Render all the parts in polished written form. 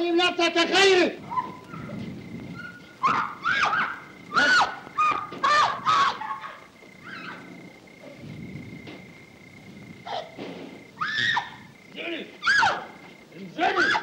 سلم نفسك يا خيري. انزلي انزلي.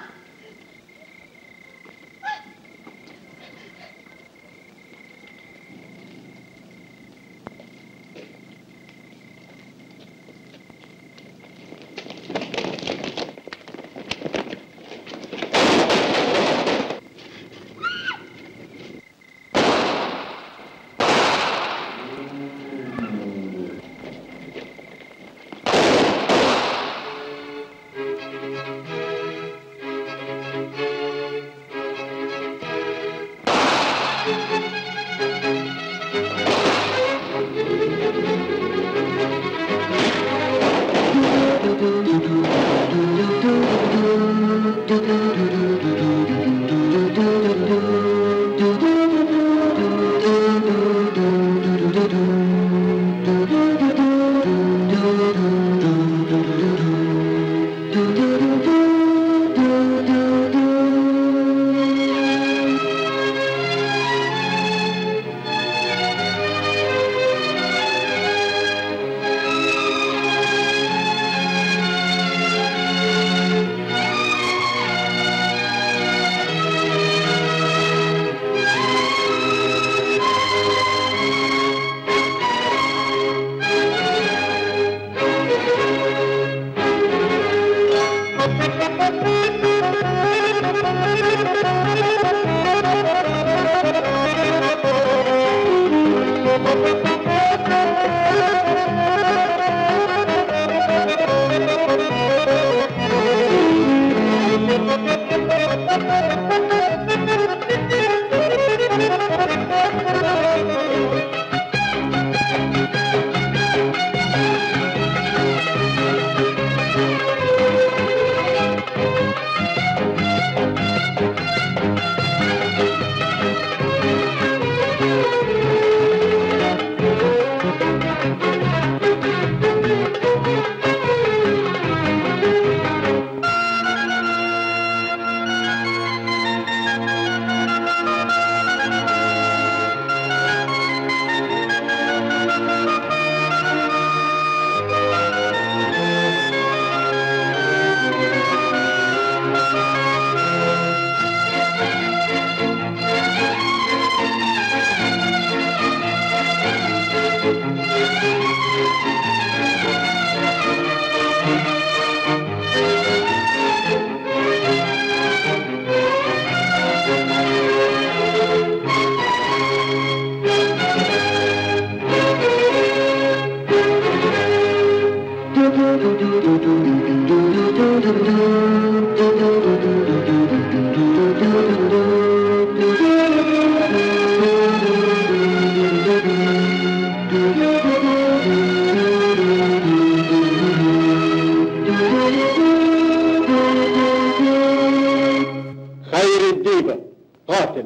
خير الديبة قاتل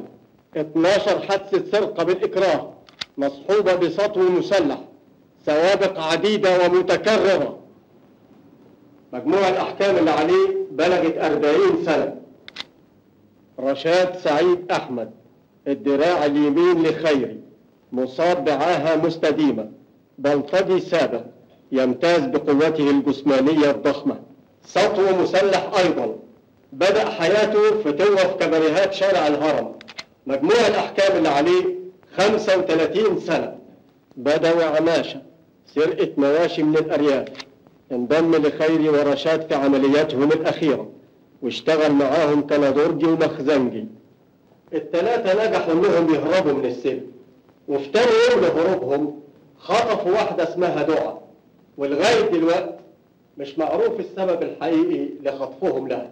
12 حادثة سرقة بالإكراه مصحوبة بسطو مسلح سوابق عديدة ومتكررة. مجموع الأحكام اللي عليه بلغت 40 سنة. رشاد سعيد أحمد الدراع اليمين لخيري مصاب بعاهة مستديمة بلطجي سابق يمتاز بقوته الجسمانية الضخمة سطو مسلح أيضا بدأ حياته فتوة في كباريهات شارع الهرم. مجموع الأحكام اللي عليه 35 سنة. بدوي عماشة سرقة مواشي من الأرياف انضم لخيري ورشاد في عملياتهم الأخيرة واشتغل معاهم كندرجي ومخزنجي. الثلاثة نجحوا انهم يهربوا من السجن وفي تاني يوم لهروبهم خطفوا واحدة اسمها دعاء ولغاية دلوقتي مش معروف السبب الحقيقي لخطفهم لها.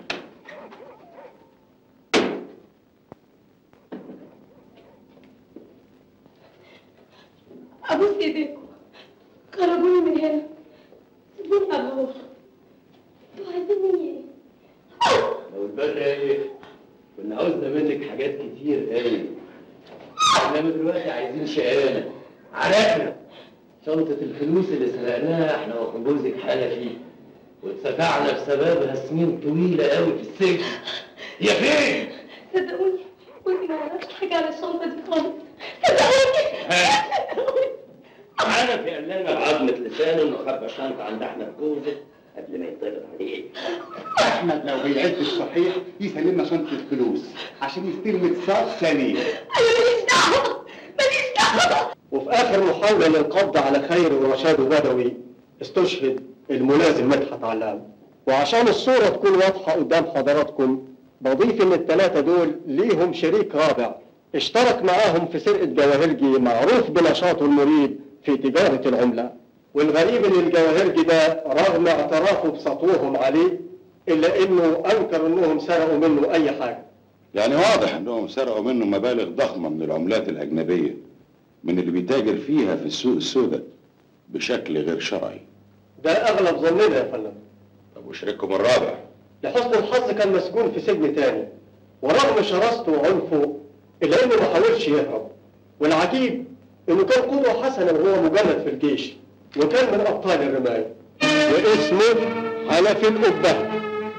ابوس ايديكم خرجوني من هنا سيبوني ابوس. انتوا عايزين مني ايه؟ لو البر ايه كنا عاوزنا منك حاجات كتير قوي انما دلوقتي عايزين شقانا عرفنا شنطة الفلوس اللي سرقناها احنا واخد جوزك حالة فيه واتسفعنا بسببها سنين طويلة قوي في السجن. هي فين؟ صدقوني وانتي ما عرفتش حاجه على الشنطه دي خالص. صدقوني صدقوني. عارف يا لنا بعظمة لسانه انه خبى الشنطة عند احمد جوزه قبل ما يطلع عليه. احمد لو بيعد الصحيح يسلمنا شنطه الفلوس عشان يستلم اتصال ثانيه. انا ماليش دعوه ماليش دعوه. وفي آخر محاولة للقبض على خير ورشاد بدوي استشهد الملازم مدحت علام. وعشان الصورة تكون واضحة قدام حضراتكم بضيف إن الثلاثة دول ليهم شريك رابع اشترك معاهم في سرقة جواهرجي معروف بنشاطه المريب في تجارة العملة. والغريب إن الجواهرجي ده رغم اعترافه بسطوهم عليه إلا إنه أنكر إنهم سرقوا منه أي حاجة. يعني واضح إنهم سرقوا منه مبالغ ضخمة من العملات الأجنبية من اللي بيتاجر فيها في السوق السوداء بشكل غير شرعي. ده أغلب ظننا يا فندم. طب وشريككم الرابع؟ لحسن الحظ كان مسجون في سجن تاني، ورغم شراسته وعنفه إلا إنه ما حاولش يهرب. والعجيب إنه كان قدوة حسنة وهو مجند في الجيش، وكان من أبطال الرماية، واسمه حنفي القبة.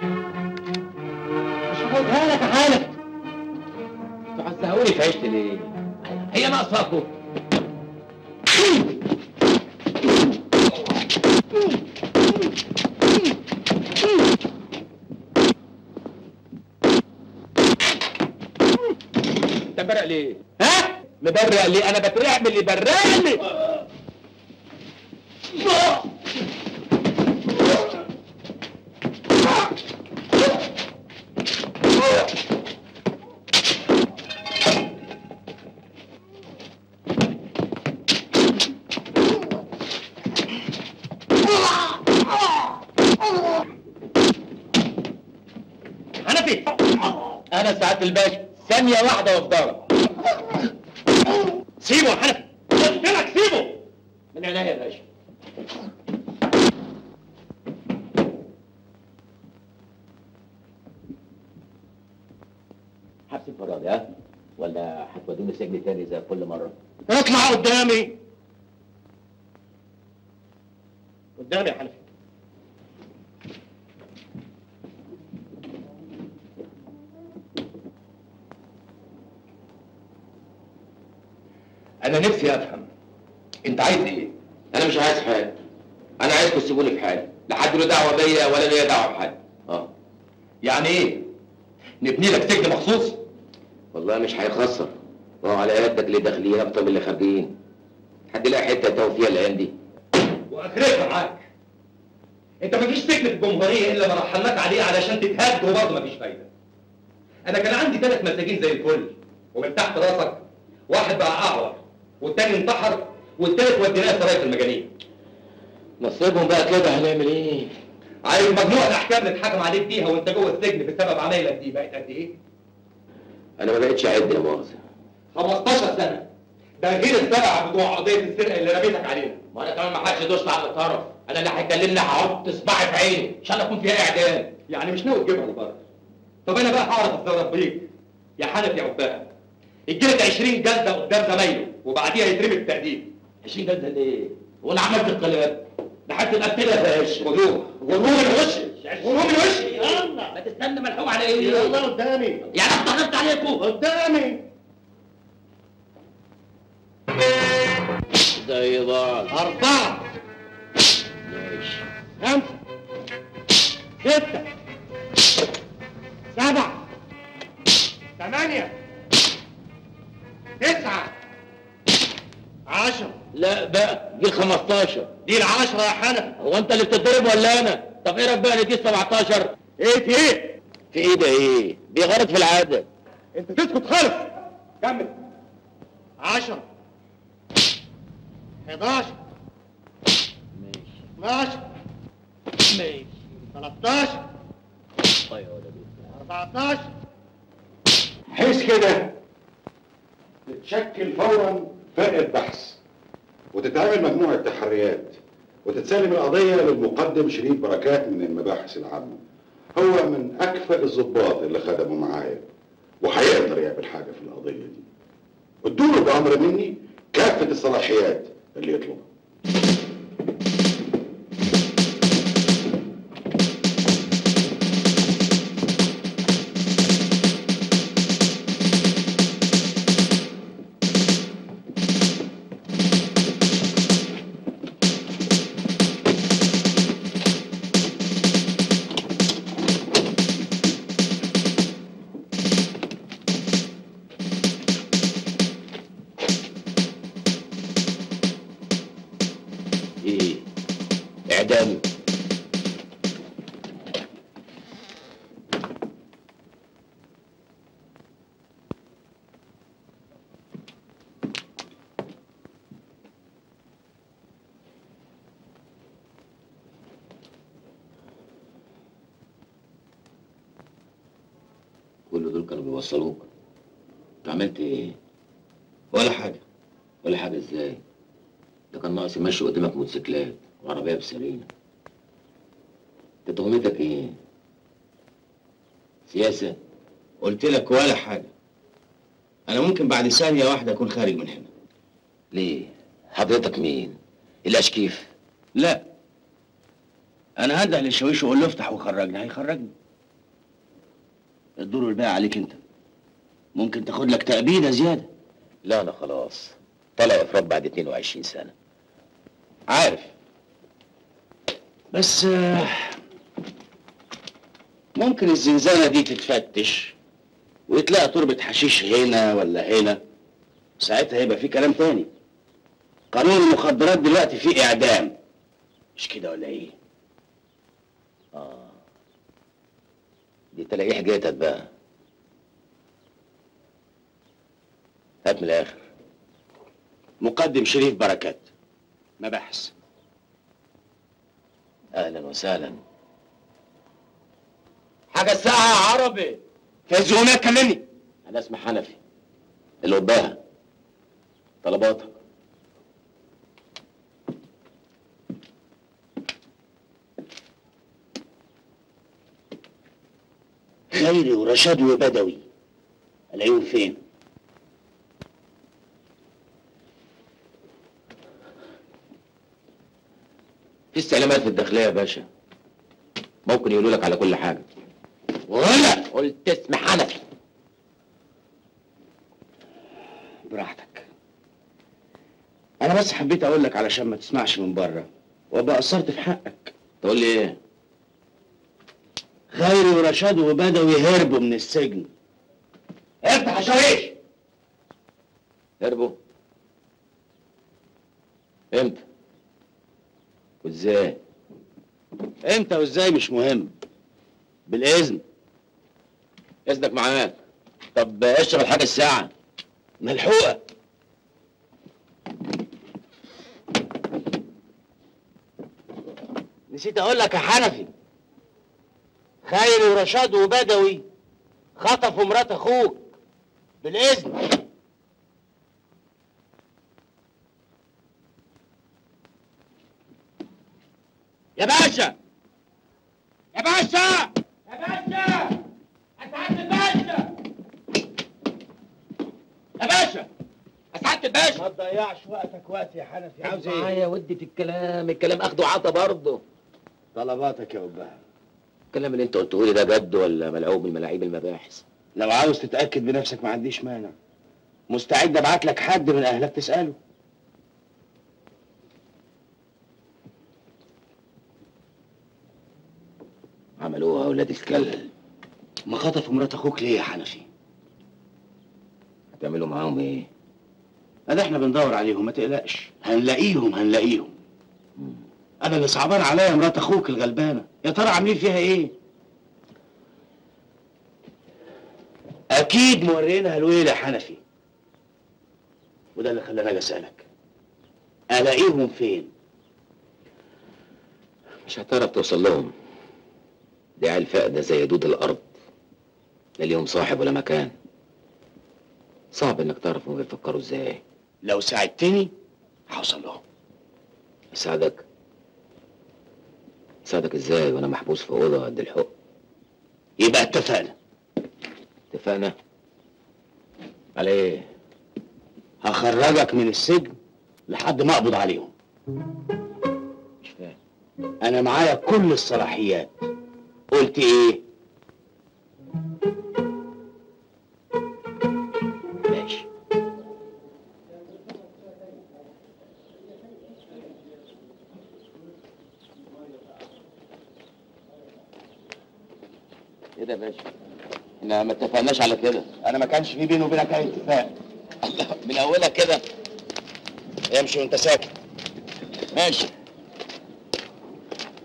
مش هاخدها لك يا حنفي. تعزهوني في عيشتي ليه؟ هي ناقصاكوا. انت مبرق ليه؟ ها؟ مبرق ليه؟ انا بترعب من اللي برق لي. حنفي انا سعادة الباشا ثانية واحدة وافضلك. سيبه يا حنفي، قلت لك سيبه. من عينيا يا باشا. حبس انفرادي ها؟ ولا هتودوني سجن تاني زي كل مرة؟ اطلع قدامي. قدامي يا حنفي. انا نفسي افهم انت عايز ايه؟ انا مش عايز حاجه. انا عايزكم تسيبوني في حالي، لا حد له دعوه بيا ولا ليا دعوه بحد. يعني ايه؟ نبني لك سجن مخصوص؟ والله مش هيخسر، وهو على قدك اللي داخلين اكتر من اللي خارجين. حد يلاقي حته يتوه فيها الايام دي. واخرتها معاك. انت مفيش سجن في الجمهوريه الا ما رحلناك عليه علشان تتهد وبرضه مفيش فايده. انا كان عندي 3 مساجين زي الفل، ومن تحت راسك واحد بقى اعور، والتاني انتحر، والتالت وديناه سراية المجانين. نصيبهم بقى كده، هنعمل ايه؟ عايز مجموعة الاحكام اللي اتحكم عليك بيها وانت جوه السجن بسبب عمايلك دي بقت قد ايه؟ انا ما بقتش اعد يا مؤاخذة. 15 سنة، ده غير ال7 بتوع قضية السرقة اللي رميتك علينا. ما انا كمان ما حدش يدوس على الطرف، انا اللي هيكلمني هحط صباعي في عيني عشان اكون فيها اعدام. يعني مش ناوي تجيبها لبره. طب انا بقى هعرف اتصرف بيك يا حنفي عباها. يجيلك 20 جلدة قدام زمايله وبعديها يترمي بالتأديب. 20 جلدة ليه؟ وانا عملت انقلاب؟ ده حد مقتلها يا باشا. خدوه من وشي، خدوه من وشي. يلا ما تستنى ملحوم على ايه؟ يلا قدامي. يعني انا ضغطت عليكم قدامي. زي بعض. 4 ماشي. 5 6 7 8 9 10. لا بقى دي 15. دي ال10 يا حنفي. هو انت اللي بتتضرب ولا انا؟ طب ايه رايك بقى ان دي 17؟ ايه في ايه؟ في ايه ده ايه؟ دي غلط في العدد. انت تسكت خالص. كمل. 10 11 ماشي 12 ماشي 13 14. حيث كده تتشكل فورا فرقة بحث وتتعمل مجموعة تحريات وتتسلم القضية للمقدم شريف بركات من المباحث العامة. هو من أكفأ الضباط اللي خدموا معايا وهيقدر يعمل حاجة في القضية دي. ادوله بأمر مني كافة الصلاحيات اللي يطلبها. تاني. كل دول كانوا بيوصلوك؟ انت عملت ايه؟ ولا حاجة. ولا حاجة ازاي؟ ده كان ناقص يمشي قدامك موتوسيكلات وعربية بسرينة. انت تهمتك ايه؟ سياسة؟ قلت لك ولا حاجة. أنا ممكن بعد ثانية واحدة أكون خارج من هنا. ليه؟ حضرتك مين؟ الأشكيف؟ لا. أنا هنده للشاويش وأقول له افتح وخرجني، هيخرجني. الدور الباقي عليك أنت. ممكن تاخد لك تأبيدة زيادة. لا أنا خلاص طلع إفراط بعد 22 سنة. عارف. بس ممكن الزنزانة دي تتفتش ويتلاقى تربة حشيش هنا ولا هنا. ساعتها هيبقى في كلام تاني. قانون المخدرات دلوقتي فيه إعدام. مش كده ولا إيه؟ دي تلاقيه حكايتك بقى. هات من الآخر. مقدم شريف بركات، مباحث. أهلا وسهلا. حاجة الساعة يا عربي. فايز هناك كلمني. أنا اسمي حنفي اللي قباها. طلباتك. خيري ورشاد وبدوي الاقيهم فين؟ في استعلامات في الداخلية يا باشا. ممكن يقولوا لك على كل حاجة. ولا قلت اسم حنفي. براحتك. انا بس حبيت اقول لك علشان ما تسمعش من بره وابقى قصرت في حقك. تقول لي ايه؟ خيري ورشاد وبدوي هربوا من السجن. افتح يا شاويش. هربوا؟ امتى؟ وازاي؟ امتى وازاي مش مهم. بالاذن. اذنك معاك. طب اشرب الحاجة الساعة. ملحوقة. نسيت اقول لك يا حنفي، خيري ورشاد وبدوي خطفوا مرات اخوك. بالاذن. يا باشا يا باشا يا باشا اسعد الباشا يا باشا اسعد الباشا. ما تضيعش وقت يا حنفي. عاوز ايه؟ معايا ودي في الكلام اخده عطا برضه. طلباتك يا أبها. الكلام اللي انت قلته لي ده جد ولا ملعوب من ملاعيب المباحث؟ لو عاوز تتأكد بنفسك ما عنديش مانع. مستعد ابعت لك حد من اهلك تسأله. عملوها ولاد الكلب. ما خطفوا مرات اخوك ليه يا حنفي؟ هتعملوا معاهم ايه؟ ادي احنا بندور عليهم، ما تقلقش. هنلاقيهم. انا اللي صعبان عليا مرات اخوك الغلبانه. يا ترى عاملين فيها ايه؟ اكيد مورينها الويل يا حنفي. وده اللي خلاني اجي اسالك. الاقيهم فين؟ مش هتعرف توصل لهم. دي عيال فاقدة زي دود الارض. لا ليهم صاحب ولا مكان. صعب انك تعرف هم بيفكروا ازاي. لو ساعدتني هوصل لهم. اساعدك ازاي وانا محبوس في اوضه قد الحق؟ يبقى اتفقنا. على ايه؟ هخرجك من السجن لحد ما اقبض عليهم. مش فاهم. انا معايا كل الصلاحيات. قلت ايه؟ ماشي. ايه ده يا باشا؟ احنا ما اتفقناش على كده. انا ما كانش في بيني وبينك اي اتفاق. من اولها كده. امشي وانت ساكت. ماشي.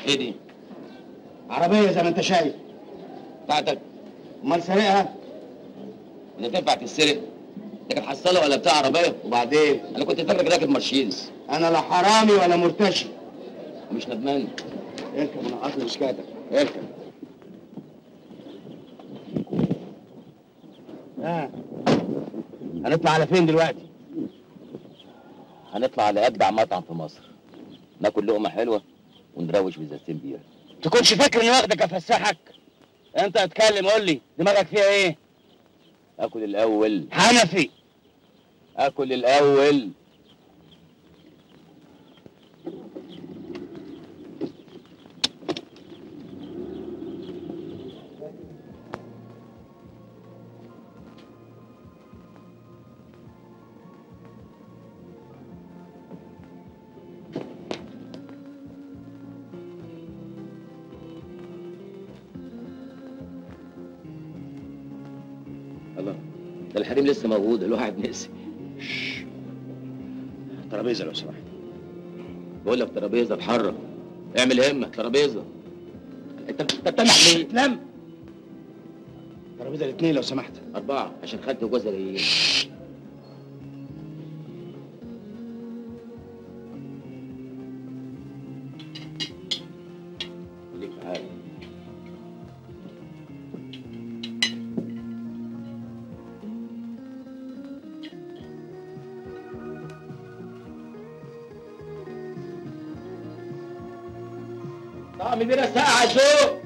ايه دي؟ عربيه زي ما انت شايف. بتاعتك؟ امال سارقها؟ ولا تنفع تتسرق؟ انت كانت حصاله ولا بتاع عربيه؟ وبعدين انا كنت فاكرك راكب مرشيدس. انا لا حرامي ولا مرتشي. ومش ندمان. اركب ونقص لي مشكاتك، اركب. هنطلع على فين دلوقتي؟ هنطلع على اجدع مطعم في مصر، ناكل لقمه حلوه ونروش بزازتين بيره. تكونش فاكر اني واخدك افسحك؟ انت اتكلم، قول لي دماغك فيها ايه؟ اكل الاول. حنفي. اكل الاول. الله، ده الحريم لسه موجود، الواحد نسي. ترابيزه لو سمحت. بقول لك ترابيزه اتحرك، اعمل همه ترابيزه. انت بتمنع ليه؟ لم ترابيزه الاثنين لو سمحت. 4 عشان خدت وجوزها جايين. خليك في حالك. طعم بينا ساعة ذوق.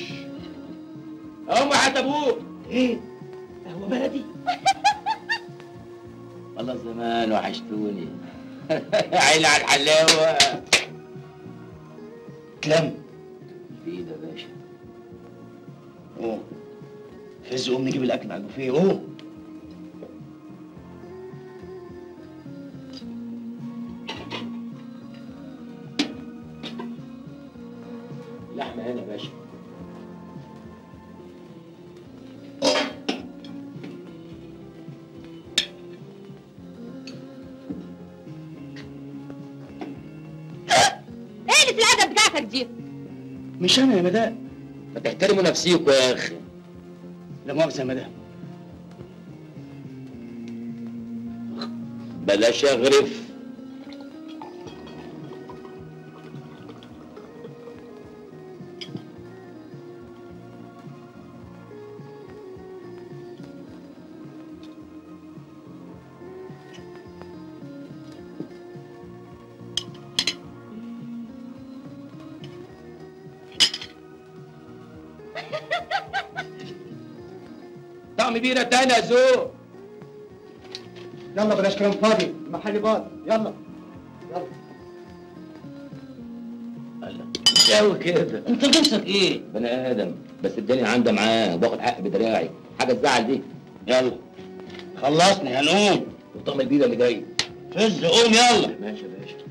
هم حتى ابوك. ايه؟ قهوه بلدي؟ والله زمان وحشتوني. عيني على الحلاوة. تلم في ايدي يا باشا. قوم فز، قوم نجيب الاكل على البوفيه، قوم. اللحمة هنا يا باشا. ايه اللي في العادة بتاعتك دي؟ مش انا يا مدام. ما تحترموا نفسيكوا يا اخي. لا مؤاخذه يا مدام. بلاش اغرف. طعم بيرة تاني يا ذوق. يلا بلاش كلام فاضي، المحل فاضي، يلا يلا. مش قوي كده. انت جنسك ايه؟ بني ادم، بس الدنيا عندي معاه وباخد حق بدراعي. حاجه تزعل دي. يلا خلصني هنقوم. وطعم البيرة اللي جاي. فز قوم يلا. ماشي يا باشا.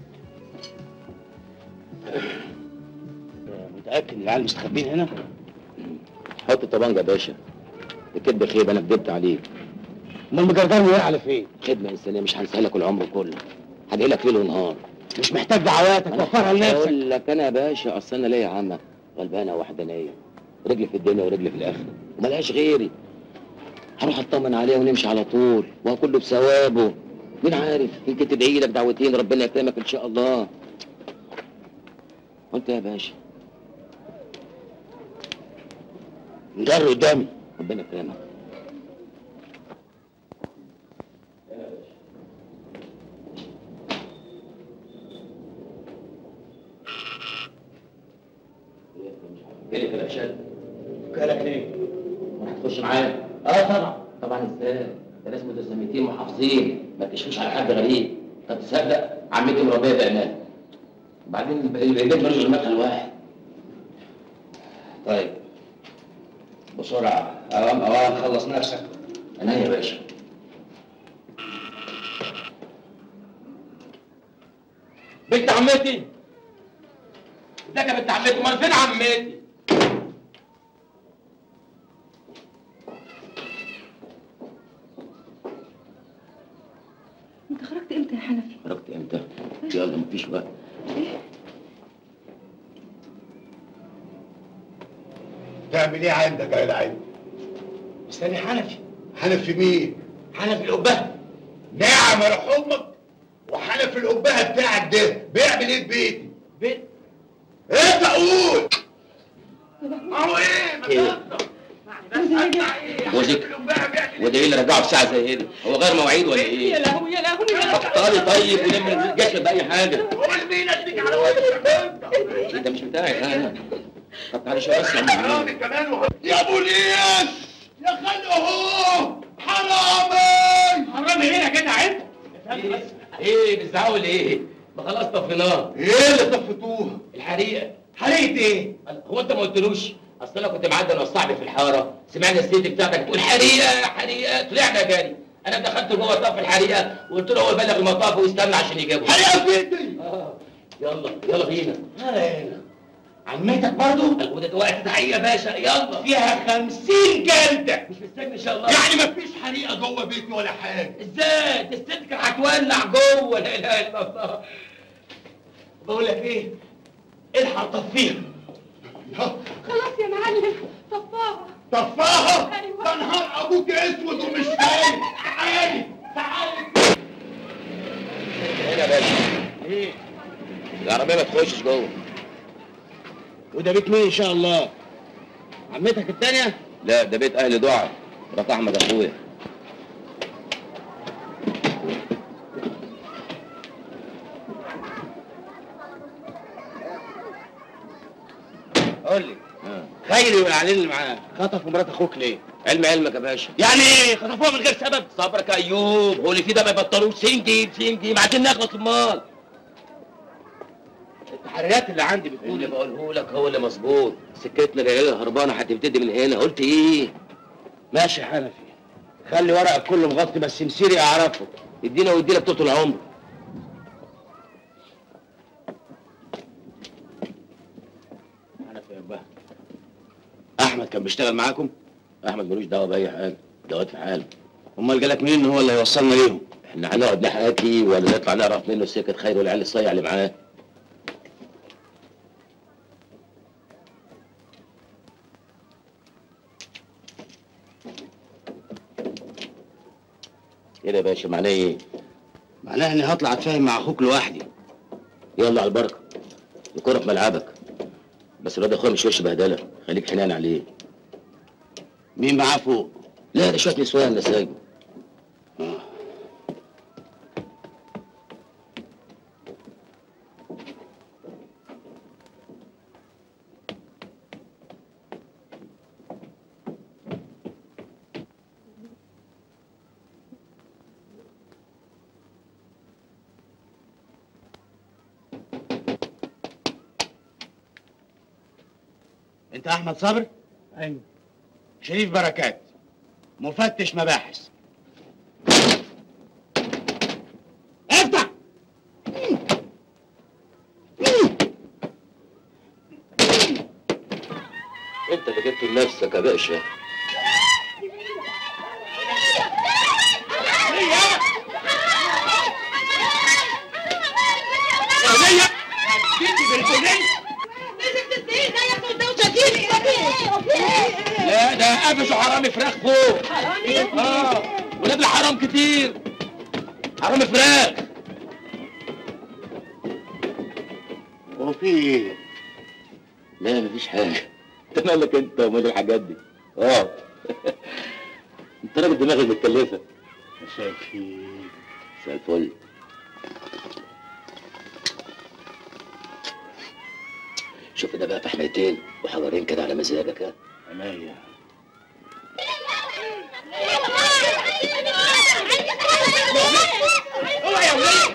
متاكد ان العيال مستخبين هنا؟ حط الطبنجة يا باشا. الكدب خيب، انا كدبت عليك. امال مجرداني ايه على فين؟ خدمه انسانيه مش هنسى لك العمر كله. هدعي لك ليل ونهار. مش محتاج دعواتك، وفرها لنفسك. اقول لك انا يا باشا، اصل انا ليا عمه غلبانه وحدانيه، رجلي في الدنيا ورجلي في الاخره وملهاش غيري. هروح اطمن عليها ونمشي على طول، وكله بثوابه. مين عارف، يمكن تدعي لك دعوتين ربنا يكرمك ان شاء الله. وانت يا باشا نجر قدامي. ربنا يكرمك. جالي كده شد. وكالك ليه؟ هتخش معايا؟ طبعا. طبعا ازاي؟ ده ناس متسامتين محافظين، ما تشفيش على حد غريب. طب تصدق عمتي مربيه بعناه. وبعدين البيت ملوش غير مدخل واحد. طيب بسرعه، اوام خلص نفسك. انا يا باشا. بنت عمتي. ازيك يا بنت عمتي؟ امال فين عمتي؟ انت خرجت امتى يا حنفي؟ خرجت امتى؟ يلا مفيش وقت. تعمل ايه عندك يا جدع؟ مستني حنفي. حنفي مين؟ حنفي القبه. نعم يا امك. وحنفي القبه بتاعك ده بيعمل ايه في بيتي؟ بيت؟ انت قول. اهو ايه؟ جوزك؟ وده ايه اللي رجعه في ساعه زي هنا؟ هو غير مواعيد ولا ايه؟ يا لهوي يا لهوي بطلي طيب ولم الجسد باي حاجه. قول مين اديك على وشك؟ انت مش بتاعي انا. طب تعالى شويه بس يا بوليس يا خلق اهو حرامي. حرامي ايه يا جدع انت؟ ايه بتزعقوا ليه؟ ما خلاص طفيناه. ايه اللي طفتوها؟ الحريقه. حريقه ايه؟ هو انت ما قلتلوش؟ اصل انا كنت معدي انا وصاحبي في الحاره، سمعنا الست بتاعتك تقول حريقه حريقه، طلعنا جري. انا دخلت جوه طف الحريقه وقلت له هو يبلغ المطاف ويستنى عشان يجيبه. حريقه فين دي؟ يلا بينا. هنا عمتك برضه؟ وده وقت تحقيق يا باشا، يلا فيها 50 جلده. مش مستني ان شاء الله. يعني مفيش حريقه جوه بيتي ولا حاجه. ازاي؟ دي الست كانت هتولع جوه. لا اله الا الله. بقول لك ايه؟ الحق طفيها. خلاص يا معلم طفاها. طفاها؟ أيوة. ده نهار ابوك اسود ومش نايم. تعالي هنا يا باشا. ايه؟ العربيه ما تخشش جوه. وده بيت مين ان شاء الله؟ عمتك التانية؟ لا ده بيت اهل دعاء، مرات احمد اخويا. قول لي خيري والعليل اللي معاه خطفوا مرات اخوك ليه؟ علمك يا باشا. يعني ايه؟ خطفوها من غير سبب؟ صبرك يا ايوب، هو اللي فيه ده ما يبطلوش. سنجي عايزين نخلص امال. التحريات اللي عندي بتقول اللي بقوله لك هو اللي مظبوط. سكتنا جايه هربانه هتبتدي من هنا. قلت ايه؟ ماشي يا حنفي، خلي ورقك كله مغطي بس مسيري اعرفه. ادينا وادينا بتوع العمر. حنفي يا ابا احمد كان بيشتغل معاكم؟ احمد ملوش دعوه باي حاجه، ده واد في حاله. امال جالك مين هو اللي هيوصلنا ليهم؟ احنا هنقعد نحكي ولا نطلع نعرف منه السكه خير والعيال الصيع اللي معاه؟ كده يا باشا معناه ايه؟ معناه اني هطلع اتفاهم مع اخوك لوحدي. يلا على البركه، الكوره في ملعبك. بس الواد اخويا مش وش بهدله، خليك حنان عليه. مين معاه فوق؟ لا ده شويه نسوان ده سايبه. انت احمد صبري؟ ايوه. شريف بركات، مفتش مباحث. افتح! انت اللي جبته لنفسك يا باشا. لا ده قفشوا حرامي فراخ فوق. ولاد الحرام كتير. حرامي فراخ. هو في ايه؟ لا مفيش حاجة. انت مالك انت ومال الحاجات دي؟ انت راجل دماغك متكلفة. مساء الخير. مساء الفل. شوف ده بقى في حمايتين وحجرين كده على مزاجك. ها عينيا. اوعى يا ولاد.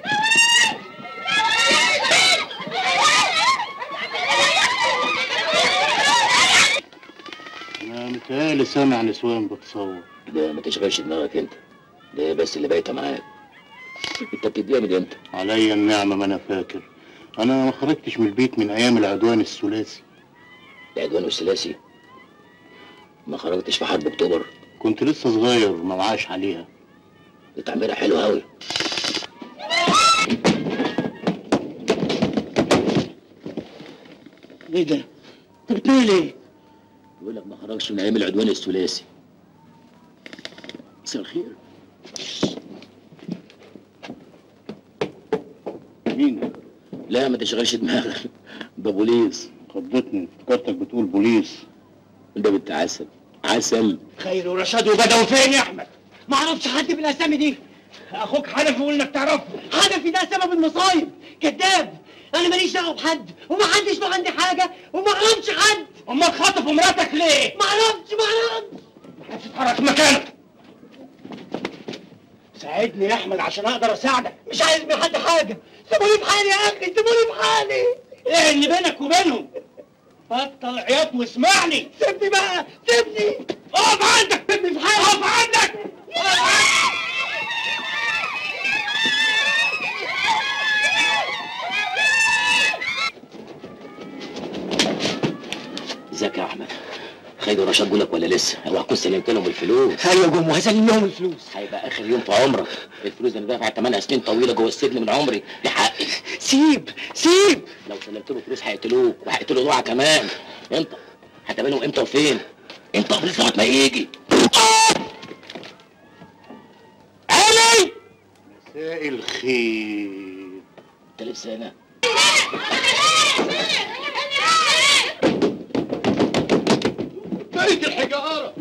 انا متهيألي سامع نسوان بتصور. لا ما تشغلش دماغك انت، ده بس اللي بايته معاك. انت بتديها من امتى؟ عليا النعمة ما انا فاكر. انا ما خرجتش من البيت من ايام العدوان الثلاثي. العدوان الثلاثي؟ ما خرجتش في حرب اكتوبر؟ كنت لسه صغير ما وعاش عليها. دي تعميرها حلو قوي. ايه ده؟ انت بتنام ليه؟ يقول لك ما خرجش من ايام العدوان الثلاثي. مساء الخير. مين؟ لا ما تشغلش دماغك، ده بوليس. خضتني، افتكرتك بتقول بوليس. ده بنت عسل عسل. خير ورشاد وبدوي فين يا احمد؟ ما اعرفش حد بالاسامي دي. اخوك حنفي يقول انك تعرفه. حنفي ده سبب المصايب، كذاب. انا ماليش دعوه بحد ومحدش له عندي حاجه وما اعرفش حد. امال خاطف مراتك ليه؟ ما اعرفش. محدش يتحرك من مكانك. ساعدني يا احمد عشان اقدر اساعدك. مش عايز من حد حاجه. سيبوني في حالي يا اخي، سيبوني في حالي. ايه اللي بينك وبينهم؟ بطل عياط واسمعني. سيبني بقى، سيبني. اقف عندك، سيبني في حالي. اقف عندك. ازيك يا احمد؟ خالد ورشاد جولك ولا لسه؟ اوعى تكون سلمت لهم الفلوس. ايوه جم وهسلم لهم الفلوس. هيبقى اخر يوم في عمرك. الفلوس دي انا دافع 8 سنين طويله جوه السجن من عمري، دي حقي. سيب. لو سلمت له فلوس هيقتلوك وهيقتلوا دوعه كمان. انت هتقابلهم امتى وفين؟ انت قبل لغايه ما يجي. علي مساء الخير. انت لسه هنا؟ بيت الحجاره.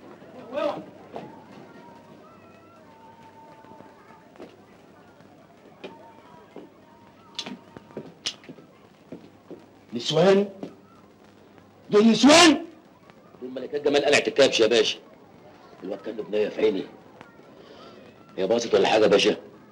نسوان؟ دول نسوان؟ دول ملكات جمال قلعة الكبش يا باشا. الواد كان له بنيه في عيني. هي باظت ولا حاجه يا باشا؟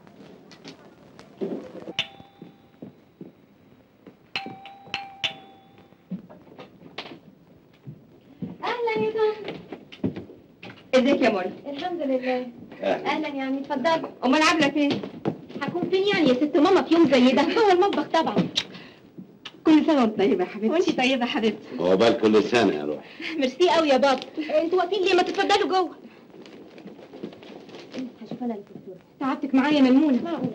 اهلا يا طارق. ازيك يا منى؟ الحمد لله. اهلا يعني، اتفضلي. امال عامله فين؟ هكون فين يعني يا ست ماما في يوم زي ده؟ هو المطبخ طبعا. كل سنه وانت طيبه يا حبيبتي. وانت طيبه يا حبيبتي. عقبال كل سنه يا روح. ميرسي قوي يا بابا. انتوا واقفين ليه؟ ما تتفضلوا جوه. هشوف انا الدكتور. تعبتك معايا ميمونه. معقوله.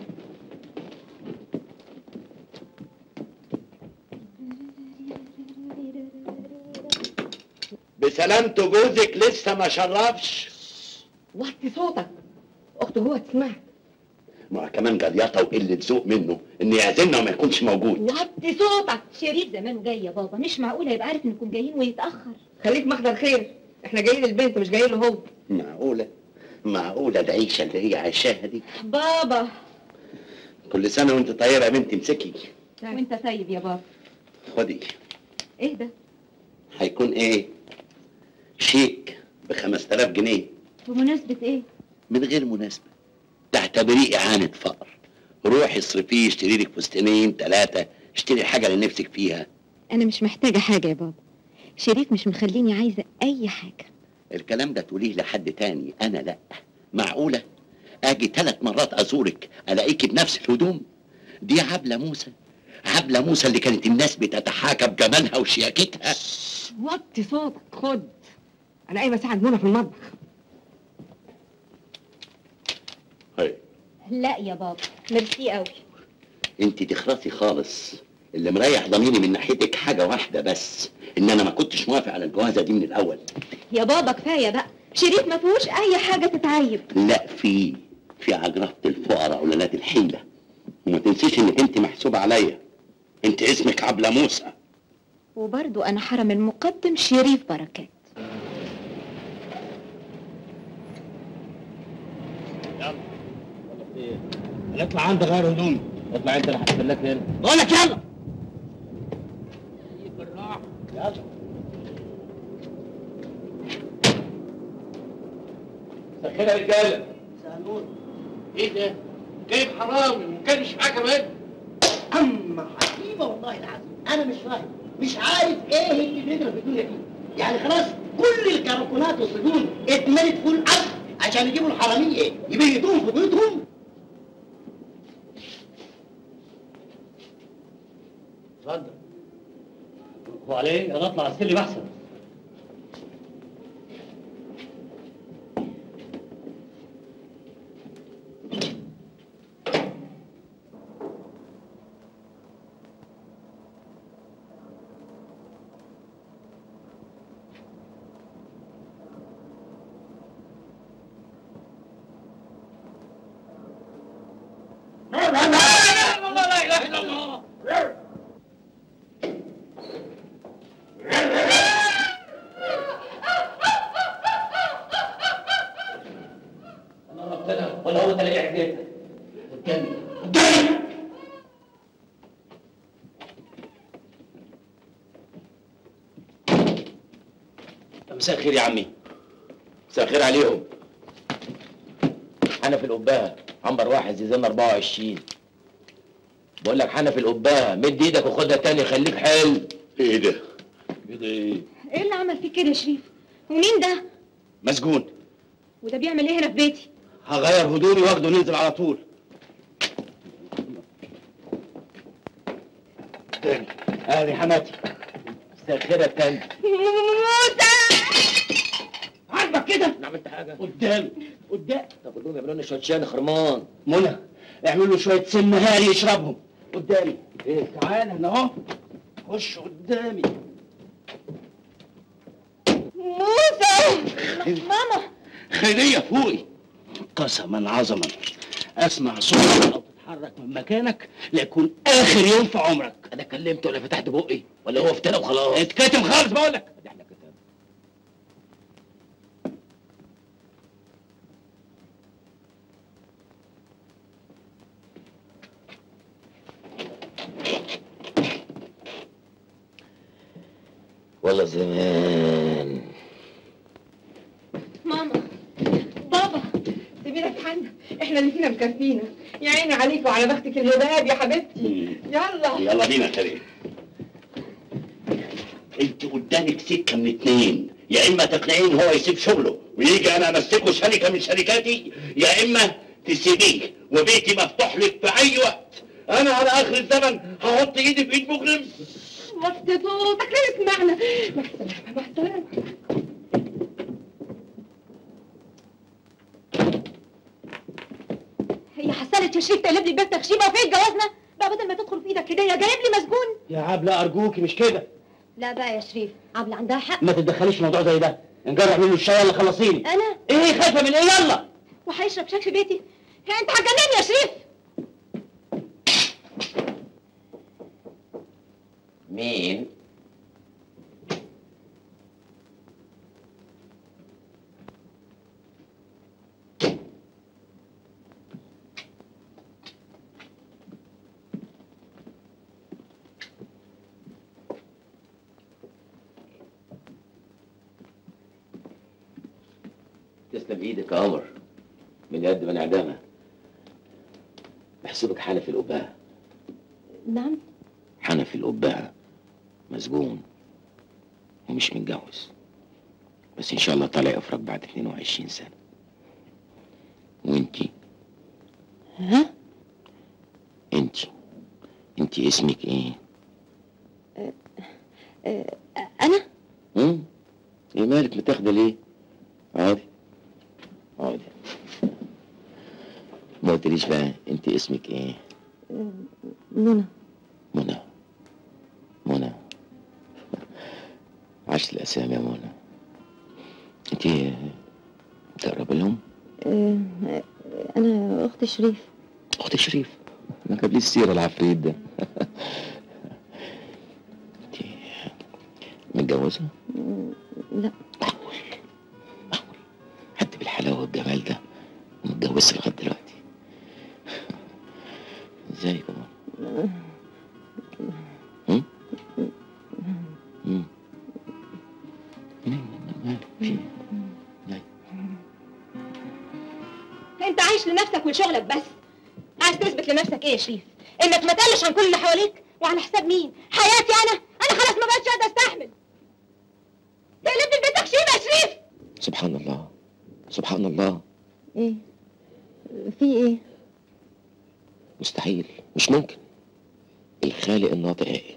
بسلامته جوزك لسه ما شرفش. وطي صوتك، اخته جوه تسمعك. ما كمان جليطه وقله ذوق منه ان يعزمنا وما يكونش موجود. وطي صوتك. شريف زمانه جاي يا بابا، مش معقوله يبقى عارف انكم جايين ويتاخر. خليك محضر خير، احنا جايين للبنت مش جايين له هو. معقوله العيشه اللي هي عايشاها دي؟ بابا. كل سنه وانت طيبه يا بنتي. امسكي. وانت طيب يا بابا. خدي. ايه ده؟ هيكون ايه؟ شيك ب 5000 جنيه. بمناسبه ايه؟ من غير مناسبه، تعتبريه اعانه فقر. روحي اصرفيه، اشتري لك فستانين 3، اشتري حاجه اللي نفسك فيها. انا مش محتاجه حاجه يا بابا، شريف مش مخليني عايزه اي حاجه. الكلام ده تقوليه لحد تاني، انا لا. معقوله اجي 3 مرات ازورك الاقيكي بنفس الهدوم دي؟ عبله موسى اللي كانت الناس بتتحاكى بجمالها وشياكتها. وطي صوتك. خد، انا قايمه اساعد منى في المطبخ. هاي لا يا بابا، ميرسي قوي. انت تخرسي خالص. اللي مريح ضميري من ناحيتك حاجه واحده بس، ان انا ما كنتش موافق على الجوازه دي من الاول. يا بابا كفايه بقى، شريف ما فيهوش اي حاجه تتعيب. لا، في عجرفه الفقراء ولاد الحيله. وما تنسيش انك انت محسوبه عليا. انت اسمك عبله موسى. وبرضو انا حرم المقدم شريف بركات. اطلع عندي غير هدومي. اطلع انت، انا هستناك هنا. بقول لك يلا. بالراحه يلا. سخنها يا رجاله. سانون. ايه ده؟ جايب حرامي وكان مش معاه كمان. اما عجيبه والله العظيم، انا مش فاهم، مش عارف ايه اللي بيجرى في الدنيا دي. يعني خلاص كل الكركونات والسجون اتملت فول الارض عشان يجيبوا الحراميه يبيتوهم في بيوتهم. اتفضل. هو على ايه؟ انا اطلع السلم احسن. لا اله الا الله. انا ربنا ولا هو تلاقي حاجتك قدامي قدامي. مساء الخير يا عمي. مساء الخير عليهم. حنفي القباها عنبر واحد زيزان 24. بقول لك حنفي القباها مد ايدك وخدها تاني خليك حلو. ايه ده؟ كده ايه؟ ايه اللي عمل فيك كده يا شريف؟ ومين ده؟ مسجون. وده بيعمل ايه هنا في بيتي؟ هغير هدومي واخده ننزل على طول. تاني اهلي حماتي. مساء الخير يا تاني. موسى عاجبك كده؟ انا عملت حاجه؟ قدام. طب قول لهم يعملوا لنا شويه شاي خرمان. منى اعملوا له شويه سم هاري يشربهم. قدامي. ايه تعالى هنا اهو. خش قدامي. موسى ماما خيريه فوقي. قسما عظما اسمع صوتك او تتحرك من مكانك ليكون اخر يوم في عمرك. انا كلمت ولا فتحت بقي ولا هو افترى وخلاص؟ اتكتم خالص بقول لك. احنا كتاب. والله زمان. ماما بابا سيبينا في حالنا، احنا اللي فينا مكفينا. يا عيني عليك وعلى بختك الهباب يا حبيبتي. يلا بينا يا كريم. انت قدامك سكه من اتنين، يا اما تقنعين هو يسيب شغله ويجي انا امسكه شركه من شركاتي، يا اما تسيبيه وبيتي مفتوح لك في اي وقت. انا على اخر الزمن هحط ايدي في ايد مجرم. وطي صوتك ليه اسمعنا. مع السلامه مع السلامه. هي حسنت يا شريف تقلب لي البيت تخشيبه وفين جوازنا؟ بقى بدل ما تدخل في ايدك هديه جايب لي مسجون. يا عبله ارجوكي مش كده. لا بقى يا شريف، عبله عندها حق. ما تتدخليش في موضوع زي ده. نجرح منه الشاي يلا خلصيني. انا؟ ايه خايفه من ايه؟ يلا. وهيشرب شاي في بيتي؟ انت هتجنني يا شريف. مين؟ تسلم ايدك يا قمر. من قد ما انعدامها. بحسبك حنفي القباها. نعم؟ حنفي القباها مسجون ومش متجوز، بس ان شاء الله طالع افرج بعد 22 سنه. وانتي؟ ها؟ انتي اسمك ايه؟ انا؟ ايه مالك متاخده ليه؟ عادي. ما قلتليش بقى انت اسمك ايه؟ منى. منى عشت الاسامي يا منى. انت تقرب لهم؟ انا اخت شريف. اخت شريف؟ ما جابليش السيره العفريت ده. انت متجوزه؟ لا. معقول حد بالحلاوه والجمال ده متجوزش لغايه دلوقتي؟ ازاي كمان؟ انت عايش لنفسك ولشغلك بس. عايز تثبت لنفسك ايه يا شريف؟ انك ما تقلش عن كل اللي حواليك؟ وعلى حساب مين؟ حياتي انا خلاص ما بقتش قادره استحمل. تقلبني البيت تخشيبه يا شريف. سبحان الله. ايه؟ في ايه؟ مستحيل، مش ممكن. الخالق الناطق ايه؟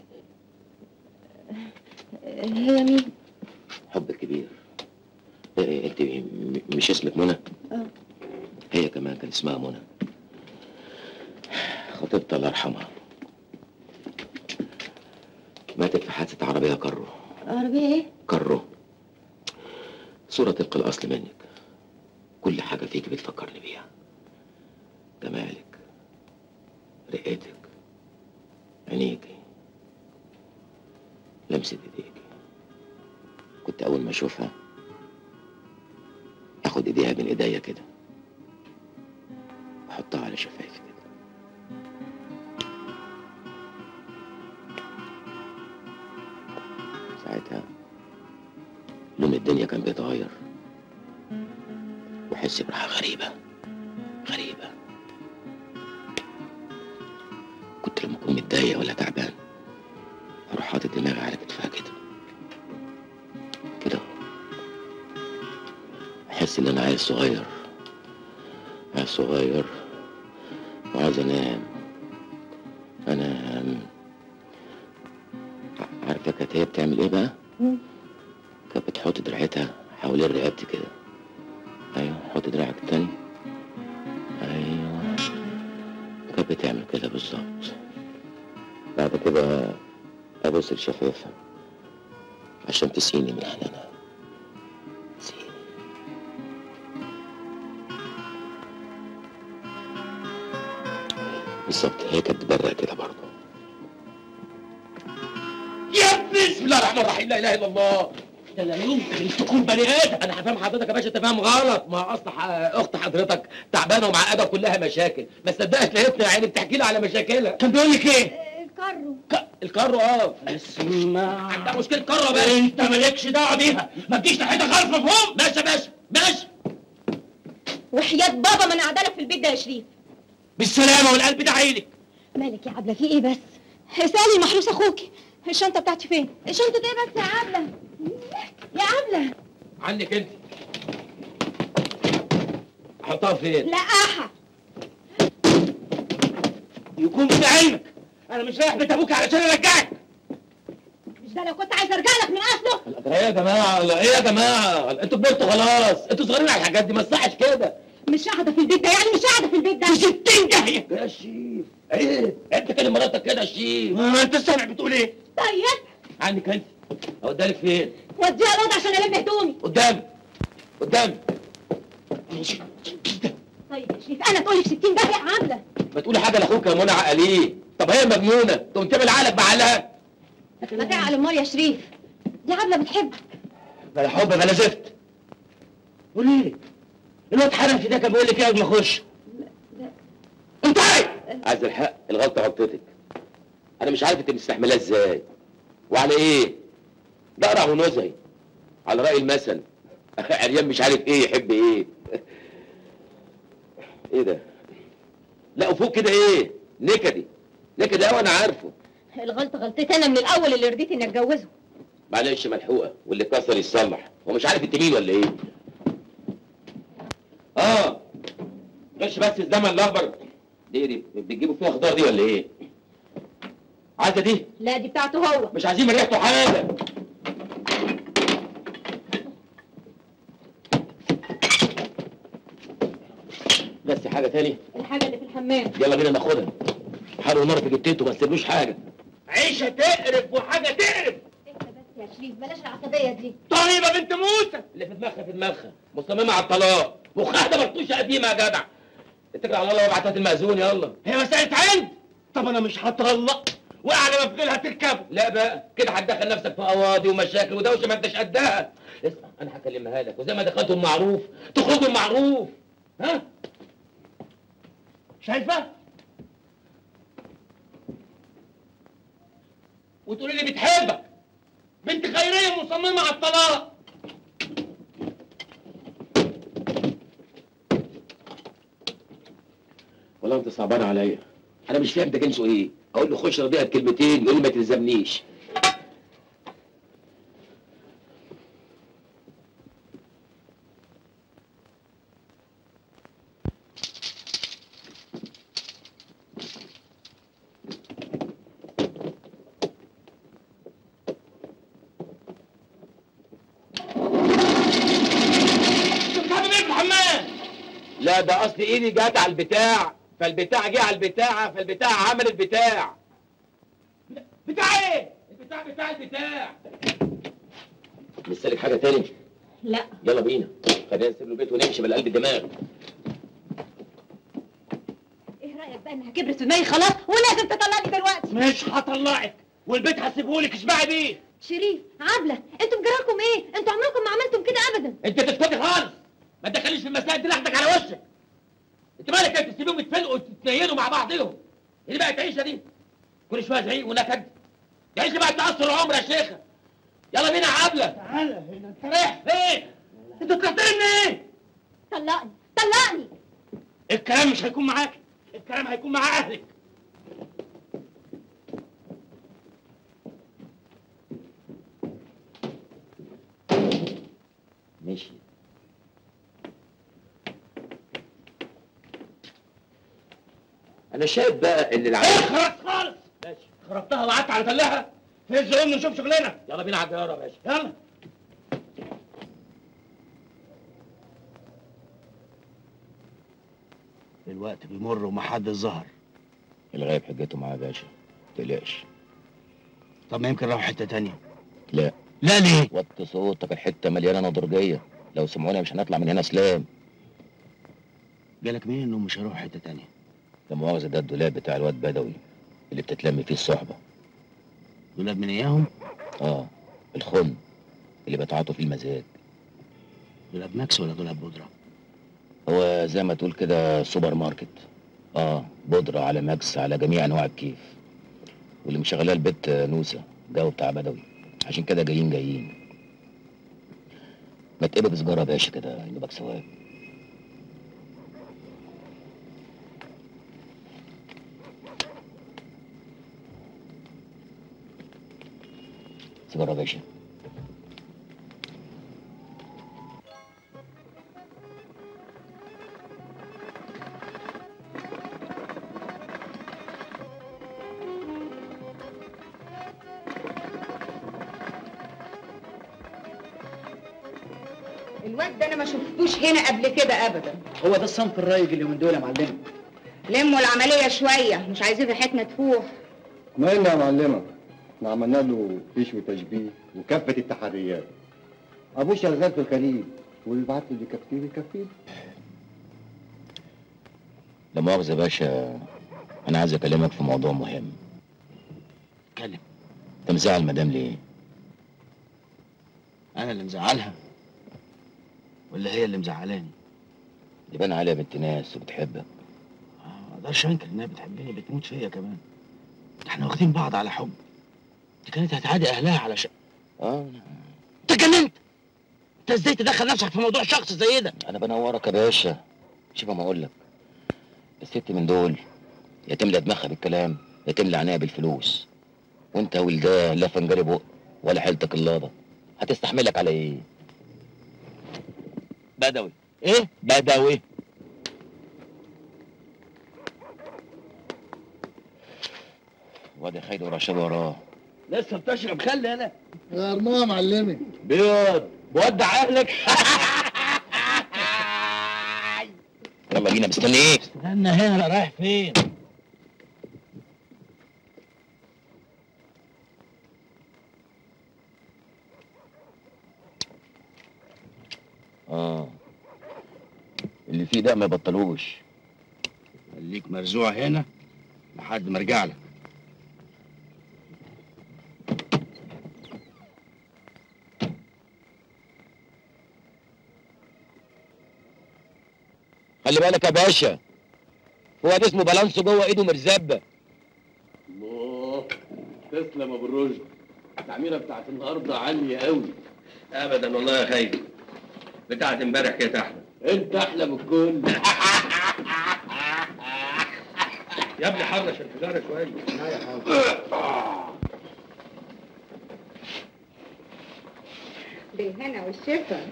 هي مين؟ حبك كبير. انت مش اسمك منى؟ هي كمان كان اسمها منى. خطيبتها الله يرحمها ماتت في حادثة عربية كارو. عربية ايه؟ كارو. صورة تلقى الأصل منك. كل حاجة فيك بتفكرني بيها. جمالك، رقتك، عينيكي، لمسة ايديكي، كنت اول ما اشوفها اخد ايديها بين ايديا كده واحطها على شفايفي كده. ساعتها لون الدنيا كان بيتغير واحس براحة غريبة غريبة. كنت لما اكون متضايق ولا تعبان اروح حاطط دماغي على كتفها كده كده، احس ان انا عيل صغير، عيل صغير وعايز انام. عارفه كانت هي بتعمل ايه بقى؟ كانت بتحط دراعتها حوالين رقبتي كده. ايوه، حط دراعك التاني. ايوه، كانت بتعمل كده بالظبط. بعد كده ابص لشفايفها عشان تسقيني من حنانها. تسقيني. بالظبط، هي كانت بتبرق كده برضه. يا بسم الله الرحمن الرحيم، لا اله الا الله. ده لا يمكن تكون بني ادم. انا هفهم حضرتك يا باشا، انت فاهم غلط. ما اصل اخت حضرتك تعبانه ومعقده وكلها مشاكل، ما صدقت لقيتني يا عيني بتحكي لي على مشاكلها. كان بيقول لك ايه؟ الكرو. الكرو. اسمع، عندها مشكله كرو يا باشا. انت مالكش دعوه بيها، ما تجيش ناحيتها خالص، مفهوم؟ ماشي يا باشا، ماشي. وحياة بابا ما انا قاعده لك في البيت ده يا شريف. بالسلامه والقلب ده عينك. مالك يا عبله، في ايه بس؟ اسالي محروس اخوكي، الشنطه بتاعتي فين؟ الشنطه ايه بس يا عبله؟ يا عبله عنك انت. احطها فين؟ لقاحه. يكون في علمك انا مش رايح بيت ابوك علشان ارجعك. مش ده لو كنت عايز ارجع لك من اصله. ايه يا جماعه؟ ايه يا جماعه؟ انتوا كبرتوا خلاص، انتوا صغيرين على الحاجات دي، ما تصحش كده. مش قاعده في البيت ده، يعني مش قاعده في البيت ده. في 60 داهيه يا شيف. ايه انت كده مراتك كده يا شيف؟ ما انت سامع بتقول ايه؟ طيب عنك انت. اوديها لك فين؟ وديها الاوضه عشان الم هدومي. قدامي قدامي. ماشي. طيب يا شريف، انا تقولي في 60 داهيه يا عبله. ما تقولي حاجه لاخوك يا منى، عقليه. طب هي مجنونه تقوم تعمل عقلك بعقلها. ما تعقل امال يا شريف، دي عبله بتحبك. بلا حب بلا زفت. قولي لي الواد حنفي ده كان بيقول لك ايه قبل ما اخش؟ انت عايز الحق، الغلطه غلطتك. انا مش عارف انت مستحملها ازاي وعلى ايه. ده قرع ونزهي على راي المثل، عريان مش عارف ايه يحب ايه. ايه ده؟ لا وفوق كده ايه؟ نكدي نكدي قوي، انا عارفه. الغلطه غلطتي انا من الاول اللي رضيت اني اتجوزه. معلش ملحوقه، واللي اتكسر يتصلح. هو مش عارف انت مين ولا ايه؟ غش بس الزمن الاخضر دي بتجيبوا فيها خضار دي ولا ايه؟ عايزه دي؟ لا دي بتاعته هو. مش عايزين من ريحته حاجه. بس حاجه تاني؟ الحاجه اللي في الحمام. يلا بينا ناخدها. حرقوا نار في جتته، ما تسيبلوش حاجه. عيشه تقرف وحاجه تقرف. انت بس يا شريف بلاش العصبيه دي. طيبه بنت موسى اللي في دماغها في دماغها، مصممه على الطلاق، مخها ده مرطوشه قديمه يا جدع. اتكل على الله وابعت هات المأذون يلا. هي مساله عند. طب انا مش هطلق واعلى ما في غيرها تركبه. لا بقى كده هتدخل نفسك في قواضي ومشاكل ودوشه ما انتش قدها. اسمع انا هكلمها لك، وزي ما دخلتم معروف تخرجوا معروف. ها؟ شايفه؟ وتقولي لي بتحبك، بنت خيريه مصممه على الطلاق. والله انت صعبان عليا. انا مش فاهم ده جنسه ايه. اقول له خش رضيها بكلمتين يقول لي ما تلزمنيش. لا ده اصل ايدي جت على البتاع، فالبتاع جه على البتاعه، فالبتاع عمل البتاع. بتاع ايه؟ البتاع البتاع. لسه لك حاجه تاني؟ لا. يلا بينا، خلينا نسيب له البيت ونمشي بلا قلب الدماغ. ايه رايك بقى انها كبرت في دماغي خلاص ولازم تطلقني دلوقتي. مش هطلعك والبيت هسيبهولك اشبعي بيه. شريف، عبله، انتوا بجرالكم ايه؟ انتوا عمركم ما عملتم كده ابدا. انت تسكتي خالص، ما تدخليش في المسائل دي لحدك على وشك. انت مالك انت تسيبيهم يتفلقوا وتتنيلوا مع بعضهم؟ ايه بقت عيشه دي؟ كل شويه زعيق ونكد. دي عيشه بقت تاثر العمر يا شيخه. يلا بينا يا عبله. تعالى هنا، انت رايح فين؟ انت طلعت لنا ايه؟ طلقني طلقني. الكلام مش هيكون معاك، الكلام هيكون مع اهلك. ماشي. انا شايف بقى ان العيال خلاص خالص. ماشي، خربتها وقعدت على تلها. فز قوم نشوف شغلنا. يلا بينا على الجيارة يا باشا، يلا. الوقت بيمر ومحدش ظهر. الغايب حجته معاه يا باشا، متقلقش. طب ما يمكن راحوا حته تانية. لا لا ليه؟ وطي صوتك، الحته مليانه نضرجيه، لو سمعونا مش هنطلع من هنا سلام. جالك مين انهم مش هيروحوا حته تانية؟ لا مؤاخذه، ده الدولاب بتاع الواد بدوي اللي بتتلم فيه الصحبه. دولاب من اياهم؟ اه، الخن اللي بتعاطوا فيه المزاج. دولاب ماكس ولا دولاب بودره؟ هو زي ما تقول كده سوبر ماركت. بودره على ماكس على جميع انواع الكيف. واللي مشغلاه البت نوسه جو بتاع بدوي، عشان كده جايين. ما تقبض سجاره يا باشا كده ينوبك ثواب. سيجاره يا باشا. الواد ده انا ما شفتوش هنا قبل كده ابدا. هو ده الصنف الرايج اللي من دول يا معلم. لموا العمليه شويه، مش عايزين ريحتنا تفوح. مالنا يا معلمه؟ احنا عملنا له فيش وتشبيه وكافه التحريات. ابوه شغال في الخليج واللي بعت له يكفيه يكفيه. لا مؤاخذه يا باشا، انا عايز اكلمك في موضوع مهم. اتكلم. انت مزعل المدام ليه؟ انا اللي مزعلها ولا هي اللي مزعلاني؟ يبان عليها بنت ناس وبتحبك. ما اقدرش انكر انها بتحبني، بتموت فيا كمان. احنا واخدين بعض على حب. دي كانت هتعادي اهلها على انت جننت؟ انت ازاي تدخل نفسك في موضوع شخص زي ده؟ انا بنورك يا باشا. شوف ما اقول لك، الست من دول يا تملى دماغها بالكلام يا تملى عينيها بالفلوس. وانت ولدان لا فنجري بق ولا حيلتك اللابه، هتستحملك على ايه؟ بدوي. ايه؟ بدوي. وادي خير ورشاد وراه. لسه بتشرب خل انا؟ غيرناها يا معلمي. بيض بودع اهلك. يلا بينا، مستني ايه؟ استنى هنا، انا رايح فين؟ اللي فيه ده ما يبطلوش. خليك مرزوع هنا لحد ما ارجع لك. خلي بالك يا باشا، هو ده اسمه بالانسو جوه ايده مرزبه. الله، تسلم يا ابو الرشد. التعميره بتاعت النهارده عاليه قوي. ابدا والله يا خير، بتاعت امبارح كانت احلى. انت احلى بالكل. يا ابني حرش الحجاره شويه. لا يا حاج. بالهنا والشفا.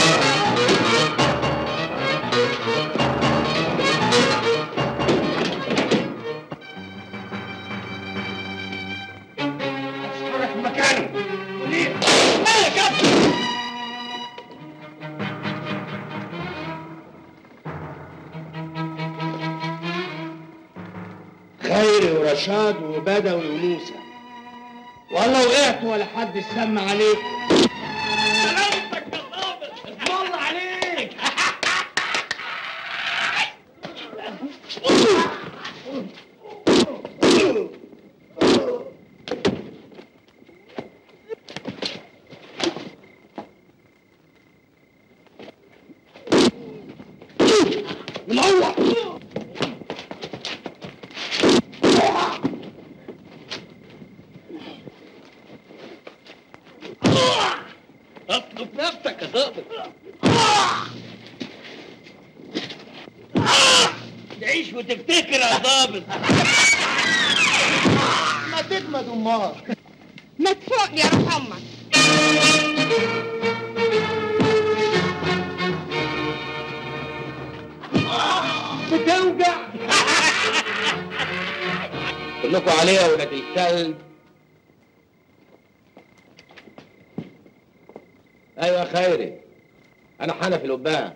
اتحرك في مكانه. ليه؟ مالك يا ابني؟ خيري ورشاد وبدوي ونوسه، والله وقعت ولا حد سمع عليك. سلامتك يا صابر، اسم الله عليك. منور. اطلب نفسك يا ظابط. تعيش وتفتكر يا ظابط. ما تجمد امك. ما تفوق يا روح امك. بتوجع. كلكم عليه يا ولاد الكلب. ايوه يا خيري، انا حنفي القبان.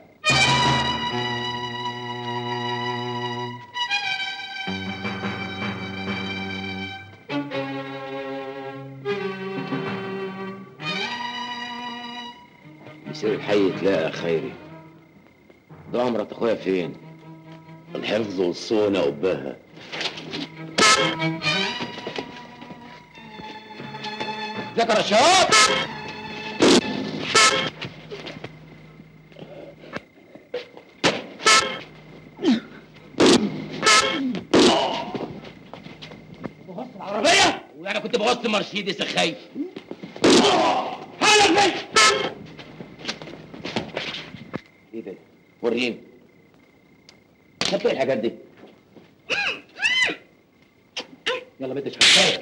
يصير الحي تلاقى يا خيري. ضاع مرات اخويا فين؟ الحفظ والصونة قبها. ذكر يا شباب. بغص العربية؟ وانا كنت بغص مرسيدس يا خايف. هلا البيت. ايه ده؟ وريني. خدت ايه الحاجات دي؟ يلا بنت شغال.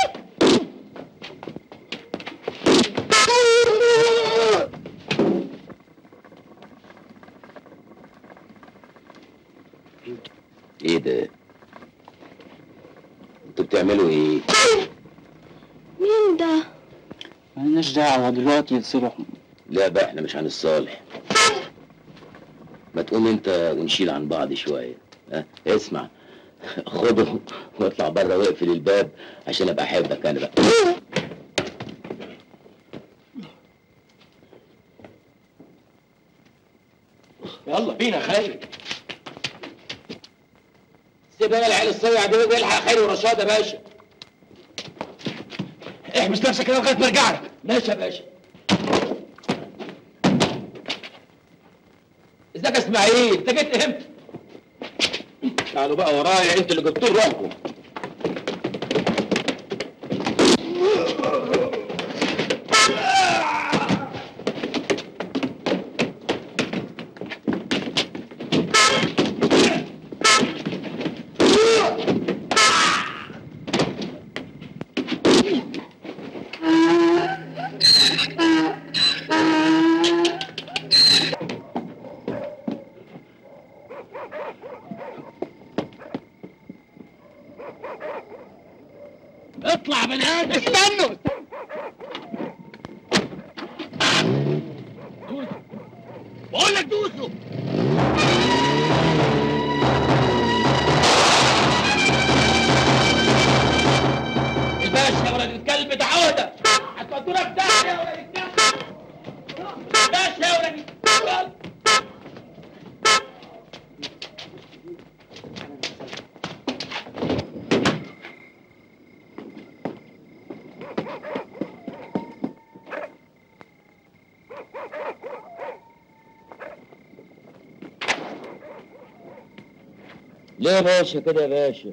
ايه ده؟ انتوا بتعملوا ايه؟ مين ده؟ مالناش دعوة دلوقتي يتصلحوا. لا بقى احنا مش هنصالح. ما تقوم انت ونشيل عن بعض شويه. ها اسمع، خده واطلع بره واقفل الباب عشان ابقى احبك انا بقى. يلا بينا يا خيري. سيب انا العيال الصيع دي والحق خيري ورشاد يا باشا. احبس نفسك كده لغايه ما ارجع لك. ماشي يا باشا. ازيك يا اسماعيل؟ انت جيت امتى؟ تعالوا بقى ورايا، انتوا اللي جبتوا روحكم. اطلع من هنا. استنوا. بقول لك دوسوا. الباشا يا ولد الكلب ده عودة. هتودونا في داهية يا ولد الكلب. باشا يا ولد الكلب. ليه يا باشا كده يا باشا؟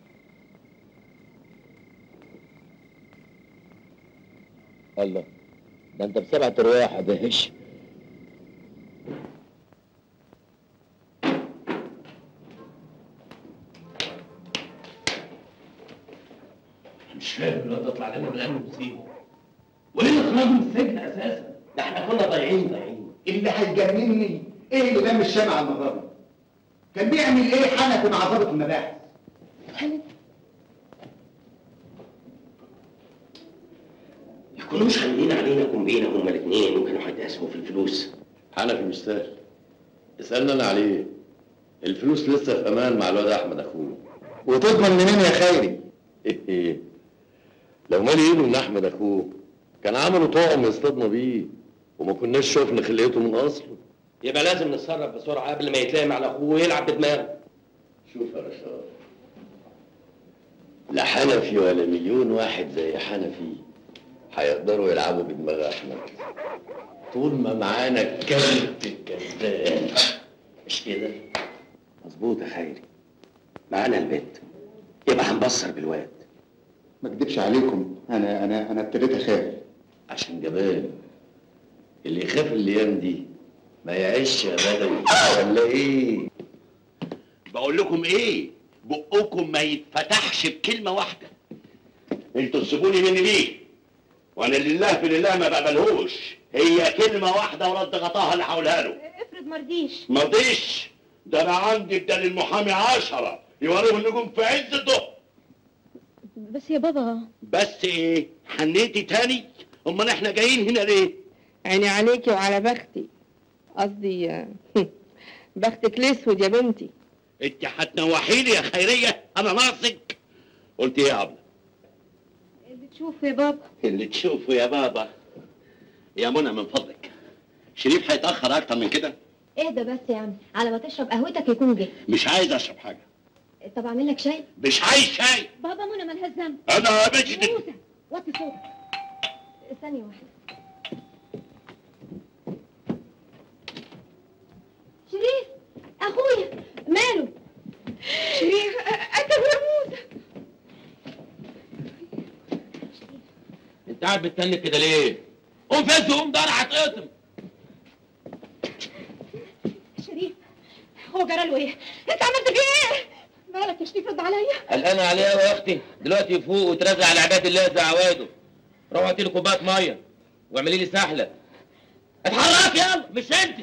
الله، ده انت بسبعة ارواح يا باشا. مش فاهم الواد تطلع لنا من الامن ونسيبه. وليه نخرجه من السجن اساسا؟ ده احنا كنا ضايعين. اللي هيجنني ايه اللي لم الشمع المره دي؟ كان بيعمل ايه حنفي مع ضابط المباحث؟ يكونوش خانقين علينا كومبينة هما الاثنين وكانوا هيتقاسموا في الفلوس. حنفي مش سهل. اسألنا انا عليه. الفلوس لسه في امان مع الواد احمد اخوه. وتضمن منين يا خيري؟ ايه لو مالي ايده من احمد اخوه كان عملوا طعم يصطادنا بيه وما كناش شفنا خلقته من اصله. يبقى لازم نتصرف بسرعة قبل ما يتلام على اخوه ويلعب بدماغه. شوف يا رشاد، لا حنفي ولا مليون واحد زي حنفي هيقدروا يلعبوا بدماغ احمد طول ما معانا الكلب الكذاب، مش كده؟ مظبوط يا خيري، معانا البنت يبقى هنبصر بالواد. ما اكدبش عليكم، انا ابتديت اخاف. عشان جبان اللي يخاف الايام دي ما يعيش يا بدوي ولا ايه؟ بقول لكم ايه؟ بقكم ما يتفتحش بكلمه واحده. انتوا تسيبوني مني ليه؟ وانا لله في لله ما بقبلهوش. هي كلمه واحده ورد غطاها اللي هقولها له. افرض مرضيش. مرضيش؟ ده انا عندي بدل المحامي 10 يوروا النجوم في عز الضوء. بس يا بابا. بس ايه؟ حنيتي تاني؟ امال احنا جايين هنا ليه؟ عيني عليكي وعلى بختي، قصدي بختك الاسود يا بنتي. انت هتنوحيني يا خيريه؟ انا ناقصك؟ قلت ايه يا عبله؟ اللي تشوفه يا بابا. اللي تشوفه يا بابا. يا منى من فضلك، شريف هيتاخر اكتر من كده؟ اهدى بس يا عم، على ما تشرب قهوتك يكون جه. مش عايز اشرب حاجه. طب اعمل لك شاي؟ مش عايز شاي. بابا منى مالهاش ذنب. انا بجد. موسى وطي صوتك. ثانيه واحده. شريف اخويا ماله؟ شريف قتل يا موسى. انت قاعد بتتنك كده ليه؟ قوم فز وقوم دار هتقطم. شريف هو جرى له ايه؟ انت عملت فيه ايه؟ مالك يا شريف؟ رد عليا. قلقانه عليه قوي يا اختي، دلوقتي يفوق وترزع على عباد الله زي عواده. روح هاتي له كوبايه ميه واعملي لي سحله. اتحرك يلا، مش انت.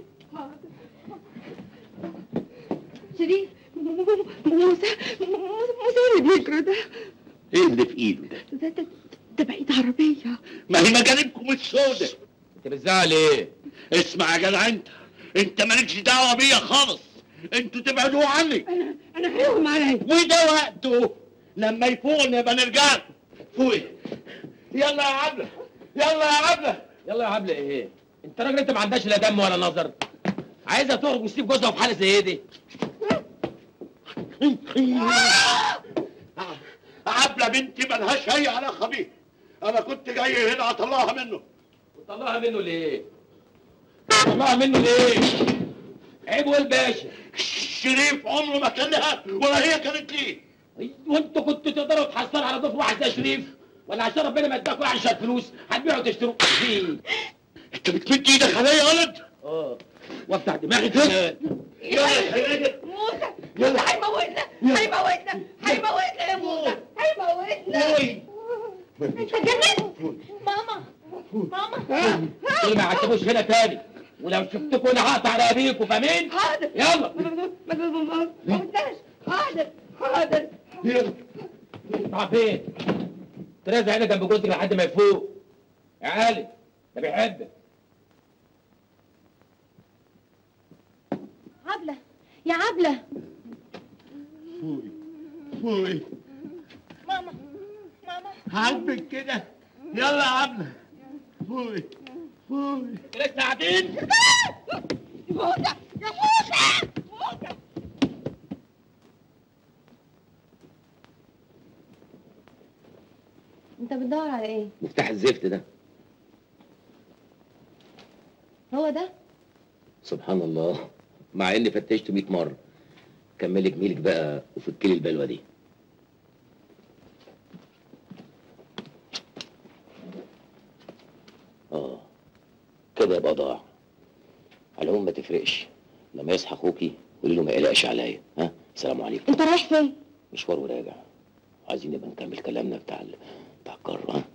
شريف موسى ايه اللي بيجرى ده؟ ايه اللي في ايده ده؟ ده بقيت عربيه. ما هي مجانبكم السودة. انت بتزعل ايه؟ اسمع يا جدع، انت مالكش دعوه بيا خالص. انتوا تبعدوا عني. انا هيغم عليا. وده وقته لما يفوق نبقى نرجع له. فوقي يلا يا عبله، يلا يا عبله. يلا يا عبله ايه؟ انت راجل، انت ما عندكش لا دم ولا نظر. عايزها تخرج وتسيب جوزها في حاله زي دي. عبله بنتي ملهاش اي علاقه بيه. انا كنت جاي هنا اطلعها منه. وطلعها منه ليه؟ طلعها منه ليه؟ عيب والباشا. شريف عمره ما كان لها ولا هي كانت ليه. وانتوا كنتوا تقدروا تحصلوا على ضيف واحد زي شريف؟ ولا عشان ربنا ما اداكوا عشان فلوس هتبيعوا وتشتروا فيه؟ انت بتمد ايدك عليا يا ولد؟ وافتح دماغي كمان. يلا يا خيريه. موسى يلا. هيموتنا يا موسى، هيموتنا. انت اتجننت. ماما دول ما يعتبوش هنا تاني، ولو شفتكم انا هقطع رقابيكم، فاهمين؟ حاضر. يلا. ما قلتهاش. حاضر. يلا. اطلع فين؟ ترازع هنا جنب جوزك لحد ما يفوق. يا علي ده بيحبك. عبله يا عبله. فوقي ماما عاجبك كده؟ يلا يا عبله. فوقي لسه قاعدين؟ موسى انت بتدور على ايه؟ مفتاح الزفت ده. هو ده؟ سبحان الله، مع اني فتشته 100 مره. كملي جميلك بقى وفكلي البلوه دي. كده يبقى ضاع. على العموم ما تفرقش، لما يصحى اخوكي قولي له ما يقلقش عليا. ها، السلام عليكم. انت رايح فين؟ مشوار وراجع، عايزين نبقى نكمل كلامنا بتاع الكار. ها،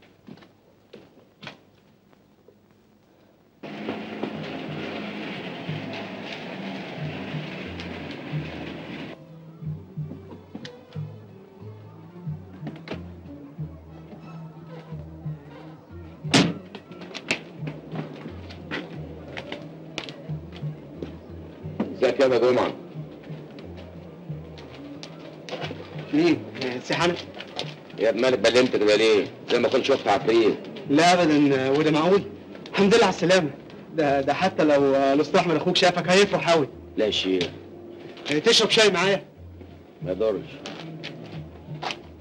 ازيك يا جمعه؟ مين؟ سي حنفي؟ يا ابن مالك بلمت كده ليه؟ زي ما كنت شفت عفريت. لا ابدا، وده معقول؟ الحمد لله على السلامه. ده حتى لو الاستاذ احمد اخوك شافك هيفرح قوي. لا شيء. تشرب شاي معايا؟ ما يضرش.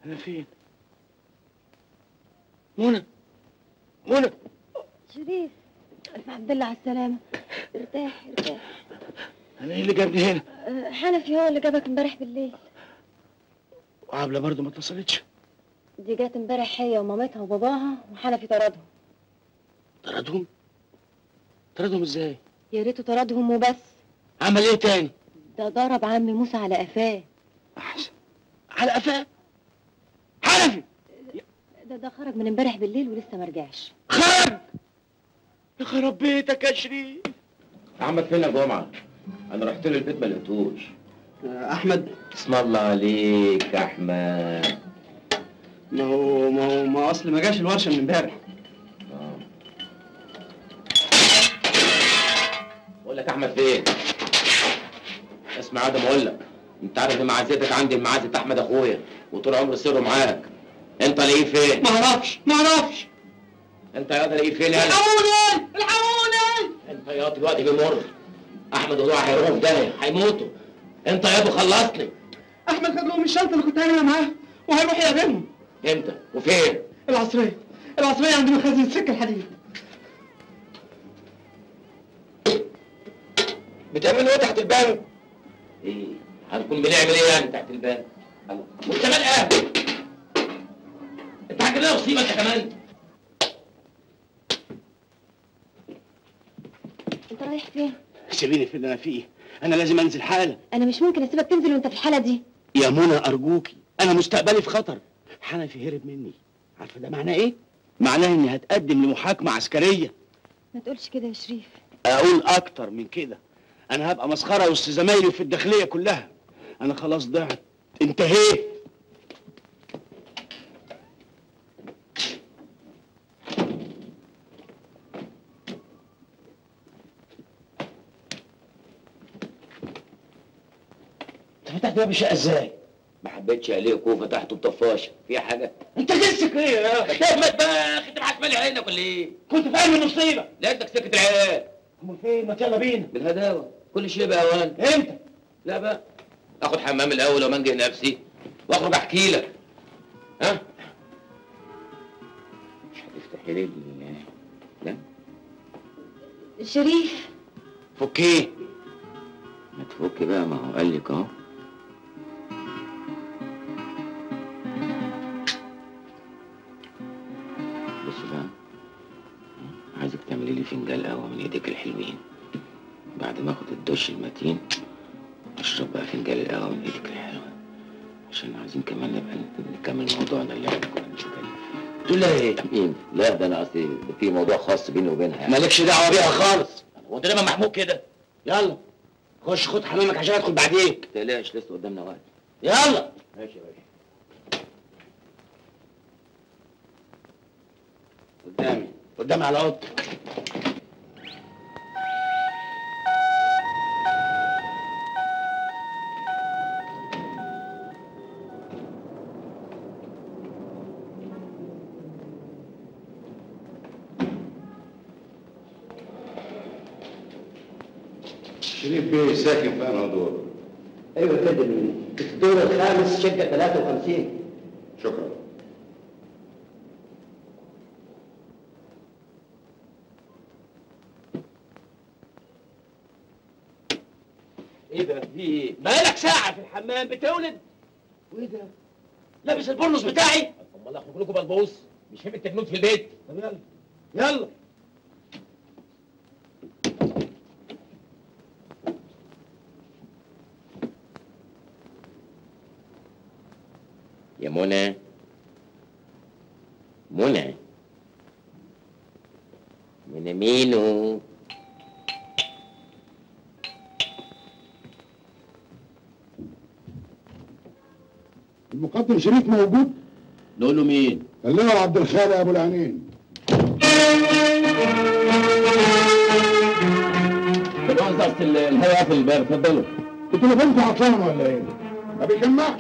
انا فين؟ منى منى شريف، الف حمد لله على السلامه. ارتاح ارتاح. انا ايه اللي جابني هنا؟ حنفي هو اللي جابك امبارح بالليل. وعبله برضه ما اتصلتش؟ دي جات امبارح هي ومامتها وباباها، وحنفي طردهم. طردهم؟ طردهم ازاي؟ يا ريته طردهم وبس. عمل ايه تاني؟ ده ضرب عم موسى على قفاه. احسن. على قفاه؟ حنفي ده خرج من امبارح بالليل ولسه ما رجعش. خرج؟ يخرب بيتك يا شريف. احمد فين يا جمعه؟ انا رحت له البيت ما لقيتوش. احمد، اسم الله عليك يا احمد. ما اصل ما جاش الورشه من امبارح. بقول لك احمد فين؟ اسمع يا ادم اقول لك، انت عارف ان معزتك عندي المعزه احمد اخويا، وطول عمري سره معاك. انت لاقيه فين؟ ما اعرفش. انت يا لاقيه فين يا الحقوني. انت يا دلوقتي بيمر. احمد وضوع هيروحوا في داهيه، هيموتوا. انت يا خلصني. احمد خد لهم الشنطه اللي كنت عاملها معاه وهيروح يقابلهم. امتى؟ وفين؟ العصريه عند مخازن السكه الحديد. بتعملوا ايه تحت الباب؟ ايه؟ هنكون بنعمل ايه يعني تحت الباب؟ وانت مال قهوه؟ انت هتجيب مصيبه انت كمان؟ انت رايح فين؟ سيبيني في اللي انا فيه، انا لازم انزل حالا. انا مش ممكن اسيبك تنزل وانت في الحاله دي. يا منى ارجوكي، انا مستقبلي في خطر. حنفي هرب مني، عارفه ده معناه ايه؟ معناه اني هتقدم لمحاكمه عسكريه. ما تقولش كده يا شريف. اقول اكتر من كده، انا هبقى مسخره وسط زمايلي في الداخليه كلها. انا خلاص ضعت، انتهيت. انت فتحت باب الشقه ازاي؟ ما حبيتش عليك وفتحته بطفاشه، فيها حاجه؟ انت جنسك ايه يا اخي؟ تهمت بقى يا اخي، انت معسمالي عينك ولا ايه؟ كنت في قلب المصيبه. لقيتك سكت العيال. امال فين؟ ما يلا بينا. بالهداوه، كل شيء باوان. امتى؟ لا بقى، اخد حمام الاول ومنجه نفسي واخرج احكي لك. ها؟ مش هتفتحي ليه؟ لا شريف، فكيه. ما تفك بقى، ما هو قال لك اهو. بص بقى، عايزك تعملي لي فنجان قهوه من ايديك الحلوين. بعد ما اخد الدش المتين اشرب بقى فنجان القهوه من ايدك الحلوه، عشان عايزين كمان نبقى نكمل موضوعنا اللي احنا كنا بنتكلم فيه. تقول لها ايه؟ مين؟ لا ده انا قصدي في موضوع خاص بيني وبينها يعني. مالكش دعوه بيها خالص. هو انت دايما محمود كده؟ يلا خش خد حمامك عشان ادخل بعديك. ما تقلقش، لسه قدامنا وقت. يلا. ماشي يا باشا. قدامي على اوضتك. شريف بيه ساكن في انهي دور؟ ايوه كده، في الدور الخامس شقه 53. شكرا. ايه ده؟ في ايه؟ بقالك ساعة في الحمام بتولد؟ وايه ده؟ لابس البرنس بتاعي؟ امال اخرج لكم بلبوس؟ مش فاهم التجنود في البيت؟ طب يلا يلا. يا منى، منى مينو. المقدم شريف موجود؟ نقول له مين؟ اللواء عبد الخالق ابو العنين. قصدي الهواء في الباب، اتفضلوا. التليفون عطلان ولا ايه؟ ما بيجمعش.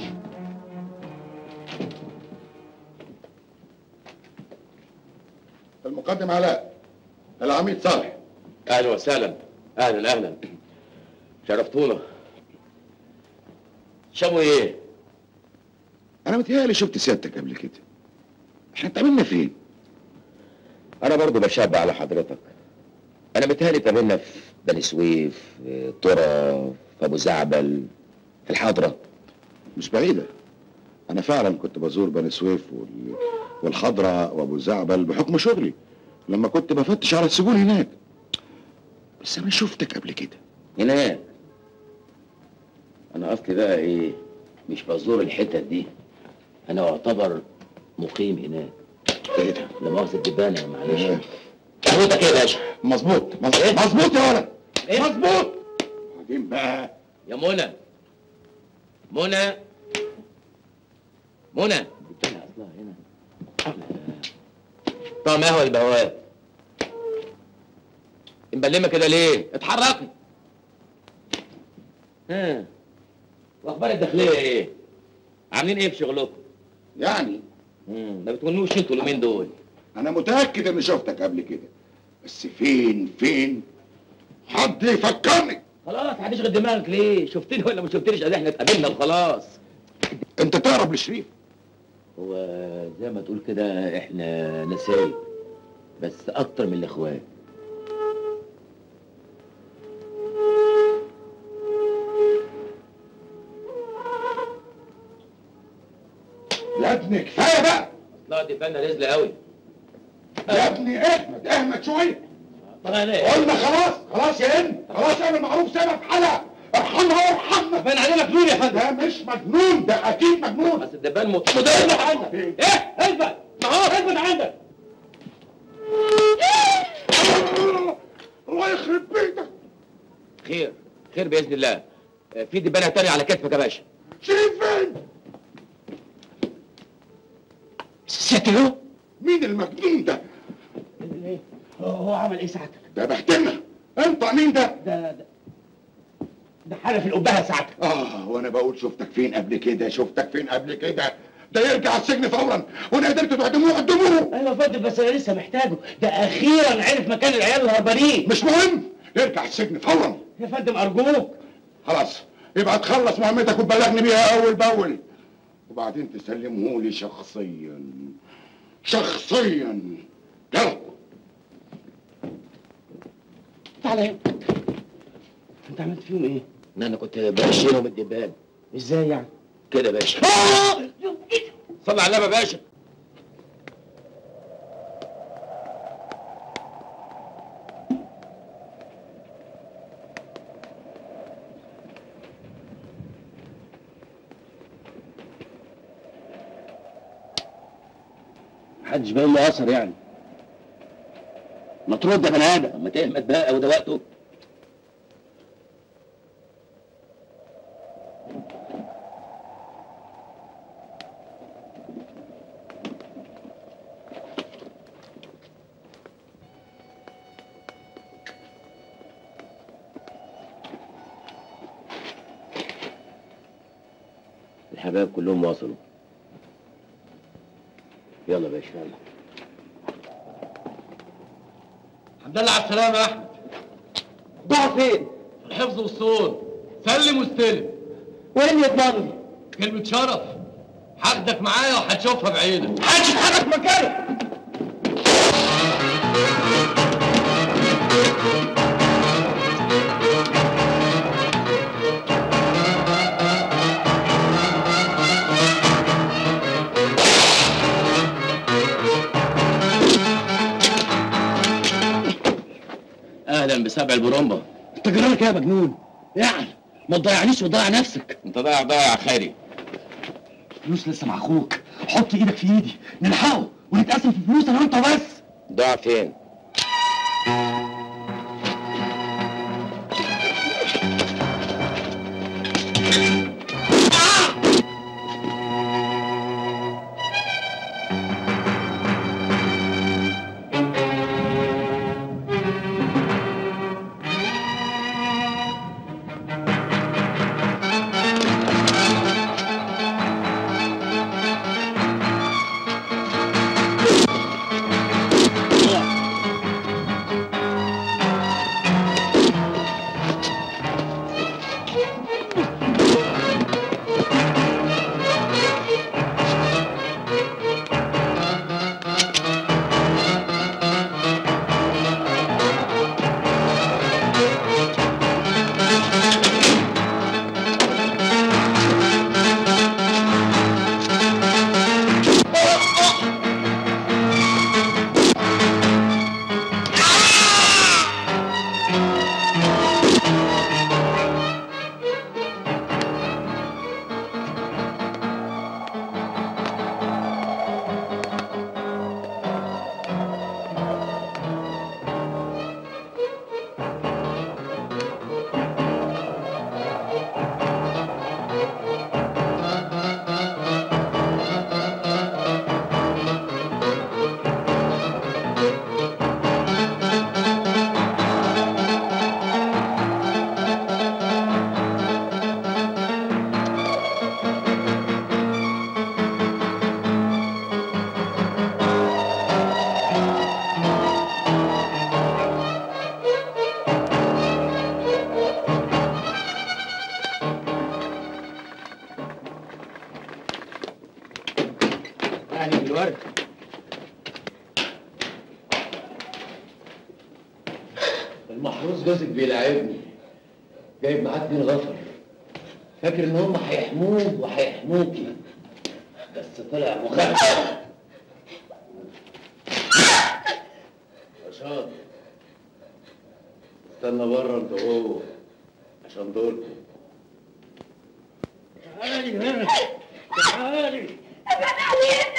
المقدم علاء، العميد صالح. اهلا وسهلا. اهلا اهلا، شرفتونا. شابوا ايه؟ انا متهيألي شفت سيادتك قبل كده. احنا اتقابلنا فين؟ انا برضو بشبع على حضرتك. انا متهيألي اتقابلنا في بني سويف، في ترى، في ابو زعبل، في الحضره. مش بعيده. انا فعلا كنت بزور بني سويف والحضره وابو زعبل بحكم شغلي، لما كنت بفتش على السجون هناك. بس انا شفتك قبل كده هناك. انا اصلي بقى ايه، مش بزور الحتت دي، انا اعتبر مقيم هناك. ايه ده؟ لا مؤاخذة الدبانة، معلش. قهوتك ايه يا باشا؟ مظبوط مظبوط يا ولد. إيه؟ مظبوط. بعدين بقى يا منى، منى الدبانة اصلها هنا. طعم قهوة البواب. مبلمة كده ليه؟ اتحركي. ها، واخبار الداخلية ايه؟ عاملين ايه في شغلكم؟ يعني ما بتقولوش انتوا اليومين دول. انا متاكد اني شفتك قبل كده، بس فين حد يفكرني. خلاص هتشغل دماغك ليه؟ شفتني ولا ما شفتنيش؟ ادي احنا اتقابلنا وخلاص. انت تقرب لشريف. هو زي ما تقول كده احنا نسايب، بس اكتر من الاخوات. يا ابني كفايه بقى. لا دي فنة رزلة قوي. يا ابني احمد شويه. طب انا قلنا خلاص يا هند، خلاص اعمل معروف سيبها في حالها. ارحمنا. باين عليه مجنون يا فندم. ده مش مجنون، ده اكيد مجنون. بس الدبان مدير عندك. ايه؟ اثبت. اثبت عندك. الله يخرب بيتك. خير باذن الله. في دبانة تانية على كتفك يا باشا. شريف فين؟ ستلو؟ مين المجنون ده؟ هو عمل ايه ساعتك؟ ده بهدلنا. انت مين ده؟ ده حلف القبهه ساعتك. وانا بقول شفتك فين قبل كده. ده يرجع السجن فورا، وانا قدرت تعدموه قدموه. ايوه يا فندم، بس انا لسه محتاجه. ده اخيرا عرف مكان العيال الهربانين. مش مهم، يرجع السجن فورا. يا فندم ارجوك. خلاص يبقى تخلص مهمتك وتبلغني بيها اول باول، وبعدين تسلمه لي شخصيا. يلا تعالى هنا. انت عملت فيهم ايه؟ انا كنت بشيلهم الدبان. ازاي يعني؟ كده يا باشا. صلي على النبي يا باشا. محدش باين له اثر يعني. ما ترد يا بني ادم، ما تهمت بقى وده وقته. الحبايب كلهم وصلوا. يلا يا باشا يلا. الحمد لله على السلامة يا أحمد. ضاع فين؟ الحفظ والصون، سلم واستلم. وين يضمنني؟ كلمة شرف، هاخدك معايا وهتشوفها بعينك. محدش يتحرك مكانه. اهلا بسبع البرومبا. انت جرالك ايه يا مجنون؟ يعني ما تضيعنيش وتضيع نفسك. انت ضايع خيري. فلوس لسه مع اخوك، حط ايدك في ايدي نلحقه ونتقاسم في فلوس انا وانت بس. ضاع فين؟ المحروس جوزك بيلاعبني، جايب معاه 2 غفر، فاكر ان هم هيحموه وهيحموكي، بس طلع مخدر. عشان استنى بره انت وهو عشان دوركم. تعالي هنا، تعالي. ابعد عني.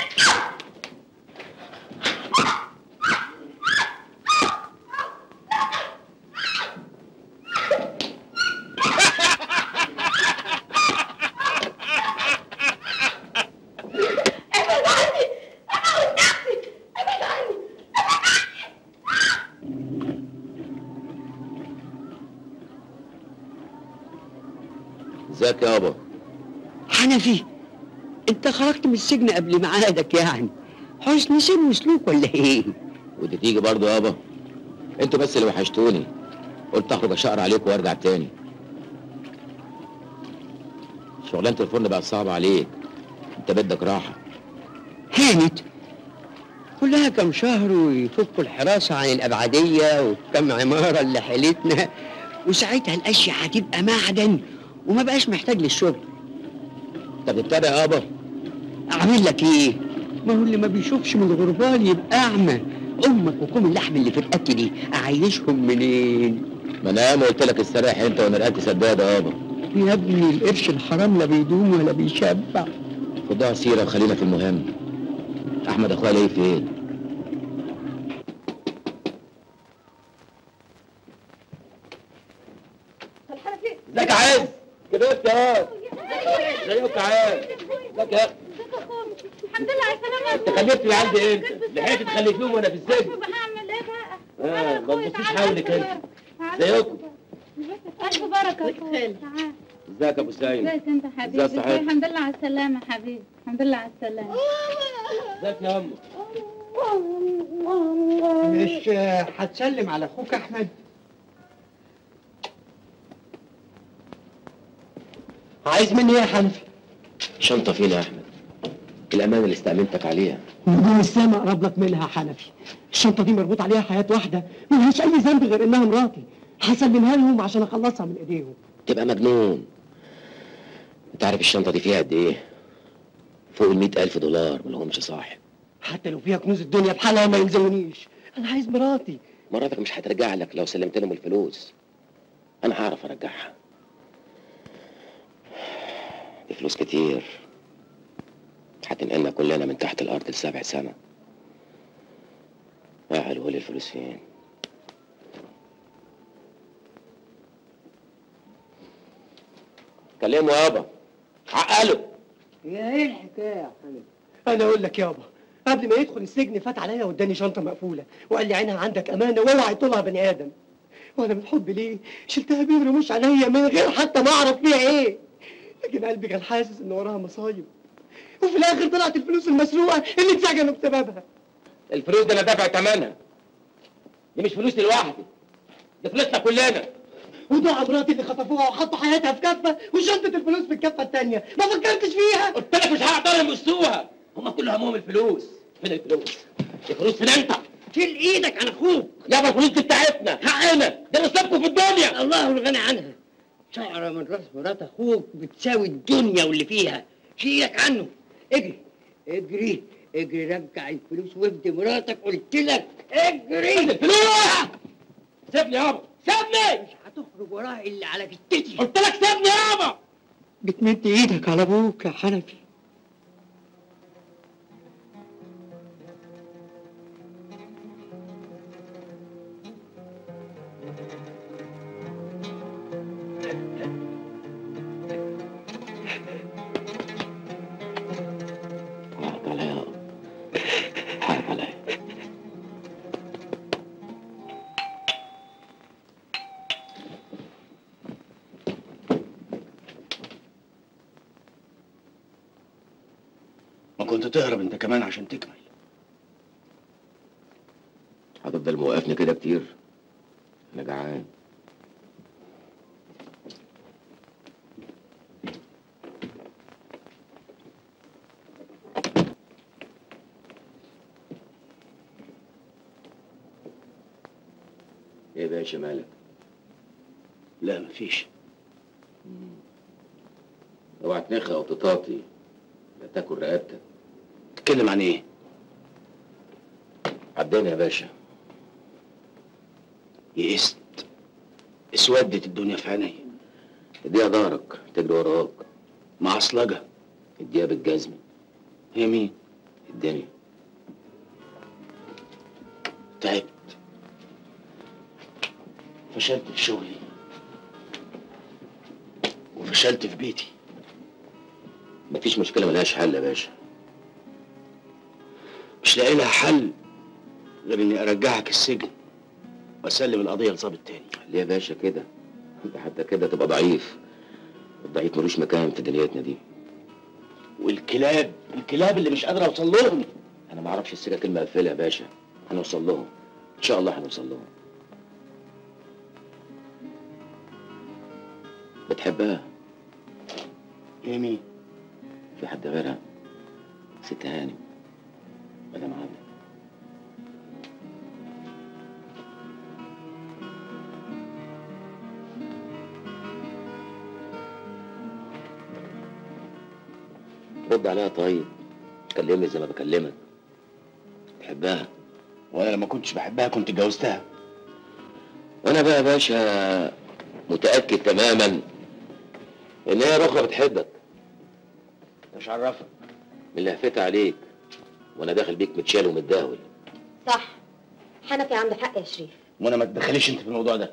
ازيك يابا؟ حنفي، انت خرجت من السجن قبل ميعادك يعني. حسن سن وسلوك ولا ايه؟ ودي تيجي برضه يابا؟ انتوا بس اللي وحشتوني، قلت اخرج اشقر عليكم وارجع تاني. شغلانة الفرن بقت صعبة عليك، انت بدك راحة. هانت كلها كم شهر ويفكوا الحراسة عن الأبعدية وكم عمارة اللي حيلتنا، وساعتها الأشياء هتبقى معدن وما بقاش محتاج للشغل. انت بتتابع يابا؟ أعمل لك إيه؟ ما هو اللي ما بيشوفش من الغربال يبقى أعمى. أمك وكم اللحم اللي في رقبتي دي أعيشهم منين؟ ما انا ياما قلت لك استريح انت وانا رقبتي سدادة يابا. يا ابني القرش الحرام لا بيدوم ولا بيشبع. خدها سيرة وخلينا في المهم. احمد اخويا ليه فين؟ ازيك يا عز؟ كبرت يا واد. ازيك يا عز؟ ازيك يا الحمد لله على السلامة. انت خلفتني عندي امتى؟ لحقت تخلفيهم وانا في السجن. هعمل ايه بقى؟ ما تبصيش حولك انت. ازيكم؟ ألف بركة يا أخويا. تعال. ازيك يا ابو سعيد؟ ازيك أنت حبيبي؟ ازيك صحيح؟ الحمد لله على السلامة حبيبي، الحمد لله على السلامة. ازيك يا امه؟ مش هتسلم على أخوك أحمد؟ عايز مني إيه يا حنفي؟ شنطة فين يا احمد؟ الامانة اللي استأمنتك عليها. نجوم السما أقرب لك منها يا حنفي. الشنطة دي مربوط عليها حياة واحدة ملهاش أي ذنب غير إنها مراتي. هسلمها لهم عشان أخلصها من إيديهم. تبقى مجنون. انت عارف الشنطة دي فيها قد ايه؟ فوق $100,000 ملهمش صاحب. حتى لو فيها كنوز الدنيا بحالها ما يلزمونيش. أنا عايز مراتي. مراتك مش هترجع لك لو سلمت لهم الفلوس. انا هعرف ارجعها. دي فلوس كتير، هتنقلنا كلنا من تحت الارض ل7 سما. قالوا لي الفلوس فين؟ كلموا يابا، عقلوا. يا ايه الحكايه يا حنفي؟ انا اقول لك يابا، قبل ما يدخل السجن فات عليا واداني شنطه مقفوله وقال لي عينها عندك امانه واوعى يطولها بني ادم. وانا من حب ليه شلتها بيه رموش عليا من غير حتى ما اعرف فيها ايه. لكن قلبي كان حاسس ان وراها مصايب، وفي الاخر طلعت الفلوس المسروقه اللي اتسجنوا بسببها. الفلوس دي انا دافع ثمنها. دي مش فلوسي لوحدي، دي فلوسنا كلنا. ودعا مراتي اللي خطفوها وحطوا حياتها في كفه وشنطه الفلوس في الكفه الثانيه، ما فكرتش فيها. قلت لك مش هقدر يمسوها، هم كل همهم الفلوس. فين الفلوس؟ الفلوس فين انت؟ شيل ايدك عن اخوك. يابا الفلوس دي بتاعتنا، حقنا، ده نصيبكم في الدنيا. الله الغني عنها. شعره من راس مرات اخوك بتساوي الدنيا واللي فيها. شيلك عنه. اجري اجري اجري، رجع الفلوس وافدي مراتك. قلت لك اجري. الفلوس سيبني يابا، سيبني. مش هتخرج وراها الا على جتتي. قلت لك سيبني يابا. بتمد ايدك على ابوك يا حنفي. حقك عليا يابا، حقك عليا. ما كنت تهرب انت كمان عشان تكمل. هتفضل موقفني كده كتير؟ انا جعان. ايه يا باشا مالك؟ لا مفيش. اوعى تنخ او تطاطي، لا تاكل رقبتك. تتكلم عن ايه؟ عداني يا باشا. يئست، اسودت الدنيا في عيني. اديها ظهرك تجري وراك. معصلجه. اديها بالجزمة. هي مين؟ الدنيا. تعبت، فشلت في شغلي وفشلت في بيتي. مفيش مشكلة ملهاش حل يا باشا. مش لاقي لها حل غير اني ارجعك السجن واسلم القضيه لظابط تاني. ليه يا باشا كده؟ انت حتى كده تبقى ضعيف. الضعيف ملوش مكان في دنيتنا دي. والكلاب اللي مش قادر اوصل لهم. انا ما اعرفش السكه كلمه مقفله يا باشا. هنوصل لهم ان شاء الله، هنوصل لهم. بتحبها؟ ايه مين؟ في حد غيرها؟ ست هانم، مدام عبلة. رد عليها طيب، كلمني زي ما بكلمك. تحبها؟ وانا لما كنتش بحبها كنت اتجوزتها. وانا بقى يا باشا متاكد تماما ان هي رخرة بتحبك. مش عرفك من لهفتها عليك وانا داخل بيك متشال ومتداول. صح، حنفي عنده حق يا شريف. وانا ما تدخليش انت في الموضوع ده.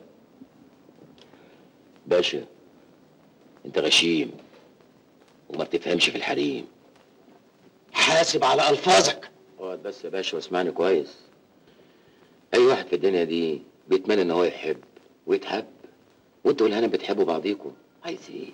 باشا انت غشيم وما بتفهمش في الحريم. حاسب على الفاظك. اقعد بس يا باشا واسمعني كويس. اي واحد في الدنيا دي بيتمنى ان هو يحب ويتحب، وانتوا والهنا بتحبوا بعضيكوا. عايز ايه؟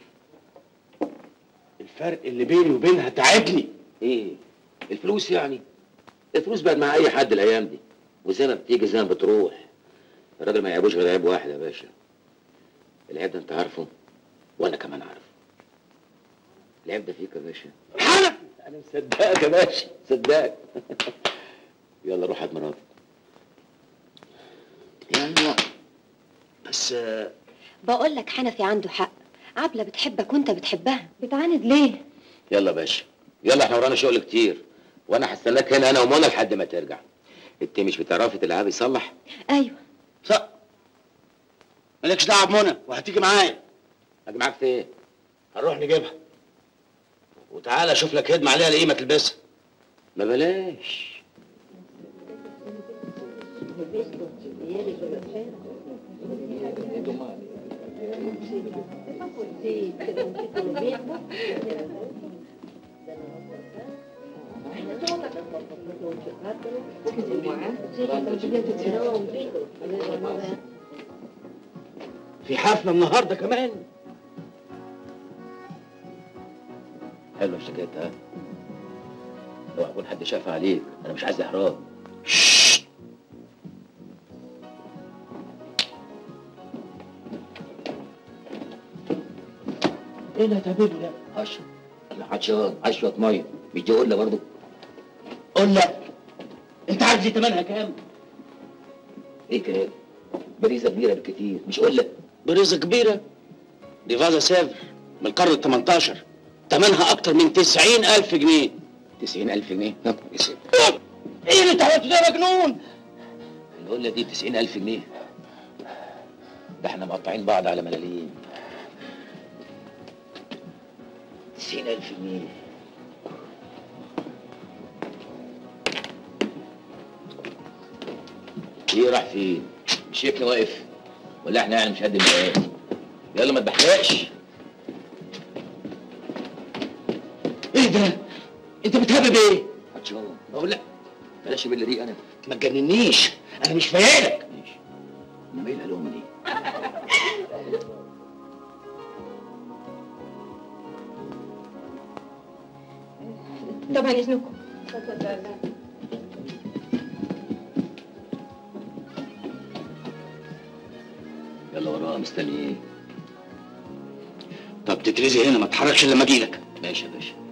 الفرق اللي بيني وبينها تعبني. ايه؟ الفلوس يعني؟ الفلوس بقت مع اي حد الايام دي، وزي ما بتيجي زي ما بتروح. الراجل ما يعيبوش غير عيب واحد يا باشا. العيب ده انت عارفه وانا كمان عارفه. العيب ده فيك يا باشا. انا مصدقك يا باشا، مصدقك. يلا روح هات مراتك. يلا بس بقول لك حنفي عنده حق، عبلة بتحبك وانت بتحبها، بتعاند ليه؟ يلا يا باشا، يلا احنا ورانا شغل كتير، وانا هستناك هنا انا ومنى لحد ما ترجع. انت مش بتعرفي تلعبي صلح؟ ايوه. صح. مالكش دعوه بمنى وهتيجي معايا. اجي معاك فين؟ هنروح نجيبها وتعالى اشوف لك هدمه عليها القيمه تلبسها. ما بلاش. في حفله النهارده كمان. حلوه الشكايه ها؟ اوعى يكون حد شاف عليك، انا مش عايز احراج. ايه اللي هتعمله ده؟ اشرب. عطشان، عايز شويه ميه. مش دي قله برضه؟ قله؟ انت عارف دي تمنها كام؟ ايه كلام؟ بريزه كبيره بالكتير، مش قله. بريزه كبيره؟ دي فازا سافر من القرن ال 18، تمنها اكتر من 90,000 جنيه. 90,000 جنيه؟ يا نهار اسود. ايه اللي انت عملته ده يا مجنون؟ القله دي 90,000 جنيه. ده احنا مقطعين بعض على ملاليم. 90,000 جنيه. ايه راح فين؟ مش شايفني واقف؟ ولا احنا يعني مش قد المقاس؟ يلا ما تبحرقش. ايه ده؟ انت بتهبب ايه؟ عطشان. بقول لك بلاش البله دي. انا ما تجننيش، انا مش فايقلك. ماشي. انما ايه العلوم دي؟ طبعا اذنكم. يلا وراها، مستني ايه؟ طب تترزي هنا ما تتحركش الا لما اجيلك. ماشي يا باشا.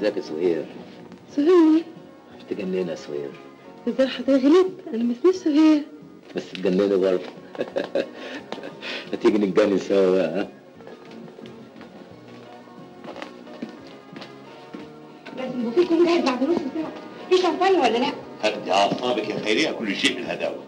ازيك يا سهير؟ سهير مين؟ مش تجنني يا سهير؟ ازاي حضرتك غلط؟ انا ما اسميش سهير. بس تجنني برضه. هتيجي نتجنن سوا بقى ها؟ لازم البوفيه يكون جاهز بعد نص ساعة. في شمبانيا ولا لا؟ هدي اعصابك يا خيريه، كل شيء بالهداوه.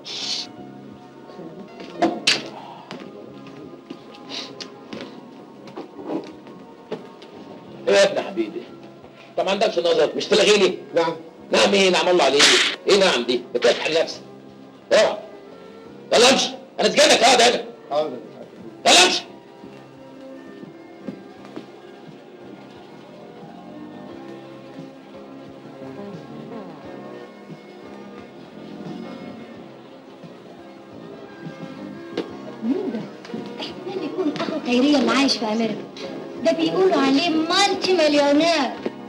ايه يا ابن حبيبي؟ انت ما عندكش نظر، مش تلغيني؟ نعم. نعم ايه اللي عمل الله عليك؟ ايه نعم دي؟ بتضحك على نفسك. اوعى. يلا امشي، انا سجنك اقعد هنا. حاضر. يلا امشي. مين ده؟ احتمال يكون اخو خيرية اللي عايش في امريكا. ده بيقولوا عليه مالتي مليونير.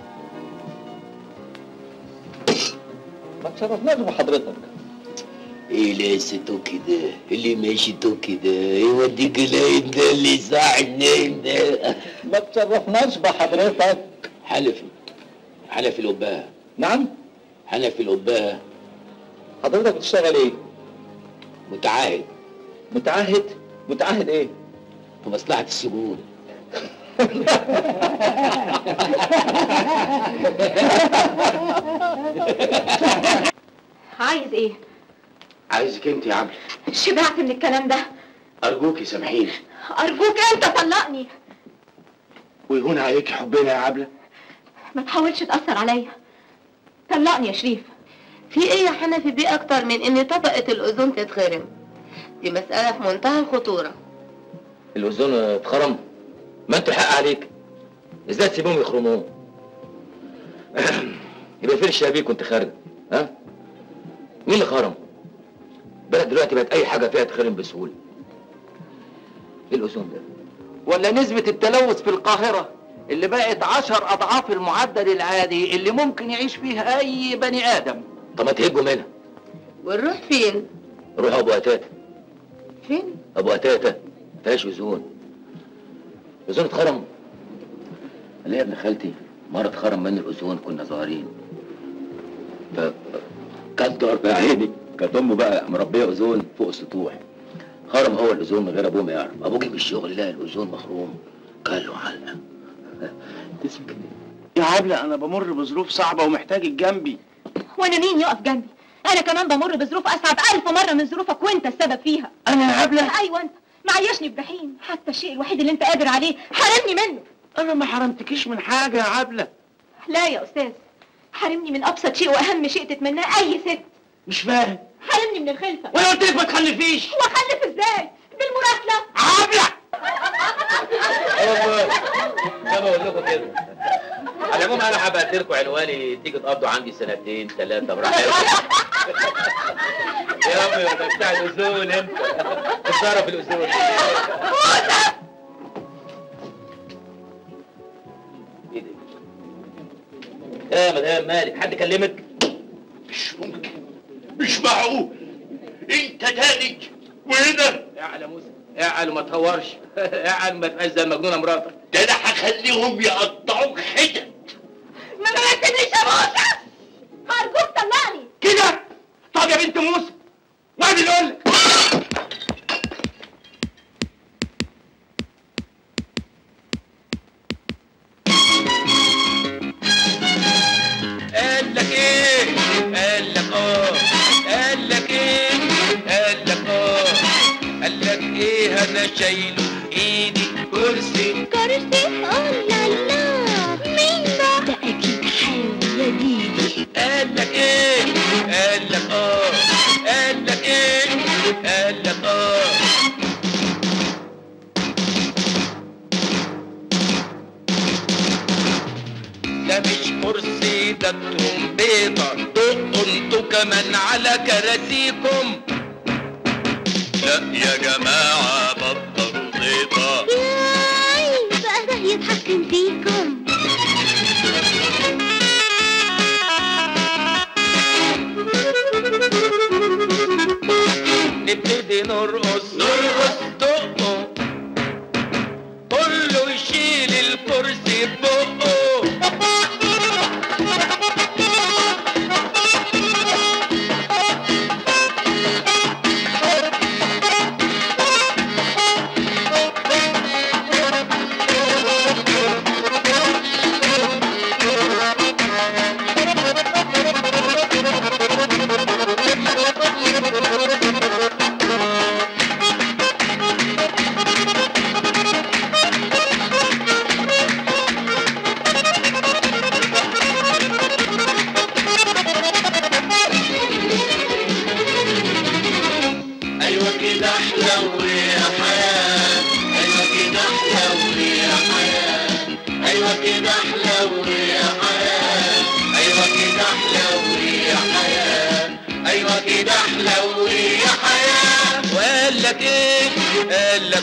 ما تشرفناش بحضرتك. ايه لقيته كده؟ اللي ماشيته كده يوديك العين ده اللي ساعد نايم ده. ما تشرفناش بحضرتك. حنفي القباه. نعم؟ حنفي القباه. حضرتك بتشتغل ايه؟ متعاهد. متعاهد؟ متعاهد ايه؟ في مصلحة السجون. عايز ايه؟ عايزك انت يا عبلة. شبعت من الكلام ده. ارجوكي سامحيني. ارجوك انت طلقني. ويهون عليكي حبنا يا عبلة. ما تحاولش تأثر عليا. طلقني يا شريف. في ايه يا حنفي بيه اكتر من ان طبقة الاوزون تتخرم؟ دي مسألة في منتهى الخطورة. الاوزون اتخرم؟ ما انتوا الحق عليك. ازاي تسيبهم يخرموه؟ يبقى فين الشبابيك وانت خارج؟ ها؟ مين اللي خرم؟ البلد دلوقتي بقت اي حاجه فيها تخرم بسهوله. ايه الاوزون ده؟ ولا نسبة التلوث في القاهرة اللي بقت 10 أضعاف المعدل العادي اللي ممكن يعيش فيها أي بني آدم. طب ما تهجوا منها. ونروح فين؟ روحوا ابو قتاته. فين؟ ابو قتاته فيهاش اوزون. اوزون اتخرم؟ انا يا ابن خالتي مره اتخرم من الاوزون كنا صغيرين. كانت ضربه يا عيني، كانت امه بقى مربيه اوزون فوق السطوح. خرم هو الاوزون من غير ابوه ما يعرف، ابوه جه من الشغل لقى الاوزون مخروم، كان له علقه. تسكت يا عبلة أنا بمر بظروف صعبة ومحتاجك جنبي. وانا مين يقف جنبي؟ انا كمان بمر بظروف اصعب 1000 مرة من ظروفك وانت السبب فيها. أنا يا عبلة؟ ايوه انت معيشني بجحيم، حتى الشيء الوحيد اللي انت قادر عليه حرمني منه. أنا ما حرمتكيش من حاجة يا عبلة. لا يا استاذ، حرمني من ابسط شيء واهم شيء تتمناه اي ست. مش فاهم. حرمني من الخلفة. وأنا قلت لك ما تخلفيش. واخلف ازاي؟ بالمراسلة. عبلة! زي ما بقول لكم كده. على العموم انا هبعت لكم عنواني تيجي تقضوا عندي 2 3 براحتكم. يا عم ده بتاع الاوزون انت. اتصرف الاوزون. ايه ده؟ يا مدام مالك حد كلمك؟ مش ممكن، مش معقول. انت تالج وهنا؟ اعقل يا موسى، اعقل وما تهورش. اعقل ما تبقاش زي المجنونه مراتك. ده انا هخليهم يقطعوك حتت. ما تسيبنيش يا موسى، ارجوك طلقني. كده؟ طب يا بنت موسى وادي اللي اقول لك. قال لك ايه؟ قال لك قال لك ايه؟ قال لك قال لك ايه؟ انا شايله في ايدي كرسي. كرسي؟ لا لا، مين ده؟ ده اكيد حاوي يا ديدي. قال لك ايه؟ قال لك قال لك ايه؟ قال لك ده مش كرسي، ده ترومبيطة. دقوا انتوا كمان على كراسيكم. لا يا جماعة بطلوا زيطة. ياي بقى ده يتحكم فيكم. نبتدي نرقص دقوا، كله يشيل الكرسي ببقه.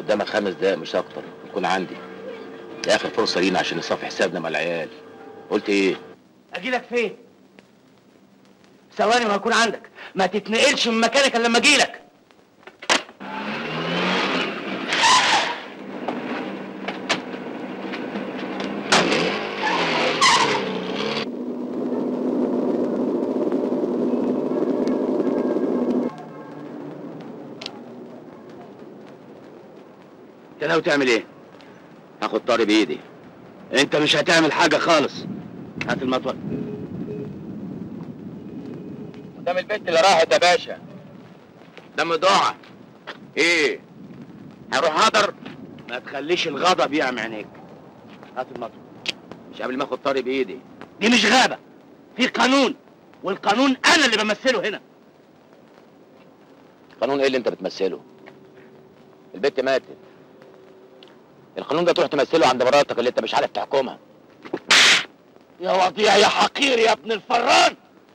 قدامك 5 دقايق مش اكتر تكون عندي. دي اخر فرصه لينا عشان نصفي حسابنا مع العيال. قلت ايه؟ اجيلك فين؟ ثواني وهكون عندك. ما تتنقلش من مكانك الا لما اجيلك. انت ناوي تعمل ايه؟ هاخد طاري بايدي. انت مش هتعمل حاجه خالص. هات المطوه. قدام البنت اللي راحت يا باشا. قدام دعاء. ايه؟ هروح هدر؟ ما تخليش الغضب يعمي عينيك. هات المطوه. مش قبل ما اخد طاري بايدي. دي مش غابه، في قانون، والقانون انا اللي بمثله هنا. قانون ايه اللي انت بتمثله؟ البنت ماتت. القانون ده تروح تمثله عند مراتك اللي انت مش عارف تحكمها. يا وضيع يا حقير يا ابن الفران.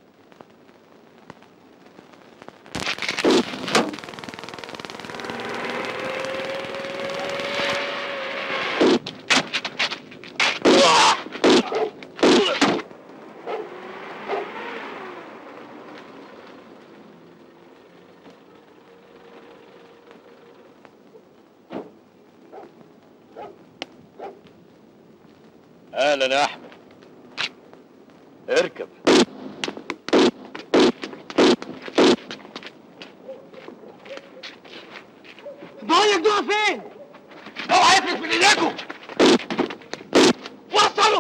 اهلا يا احمد. اركب. بقول لك دول فين؟ اوعى يفلت من ايديكم. وصلوا.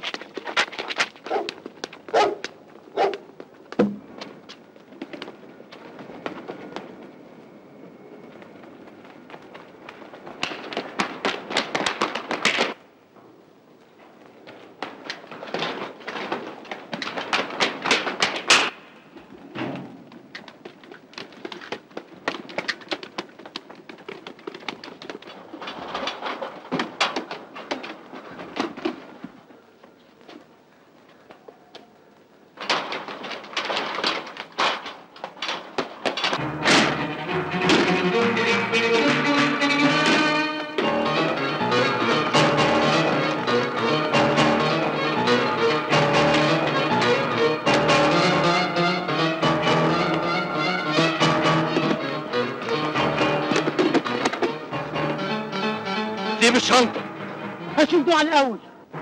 سيب الشنطة. هشوف دول على الأول.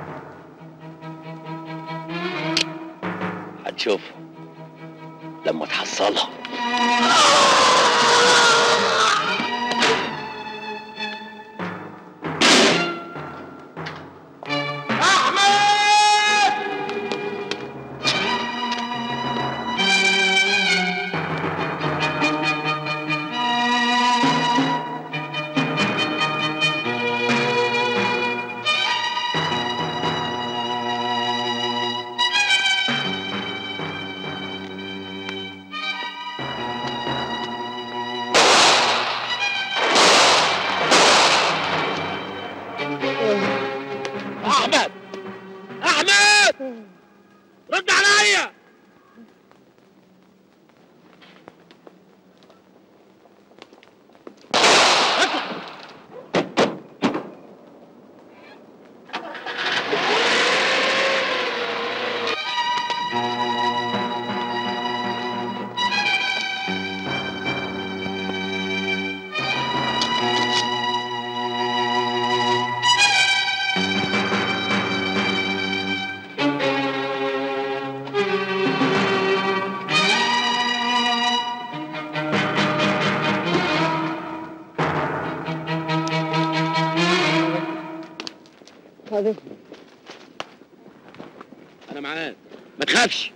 هتشوفها لما تحصلها. أحمد! أحمد! رد عليا! أنا معاك، ما تخافش.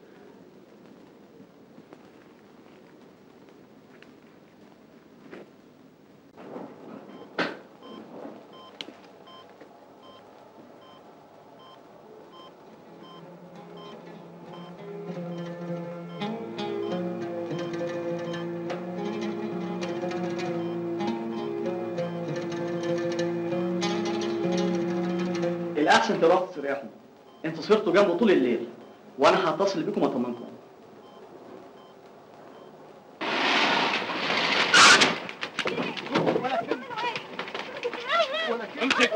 الأحسن تروحوا تستريحوا. انتوا صرتوا جنبه طول الليل، وأنا هتصل بيكم أطمنكم. امسك.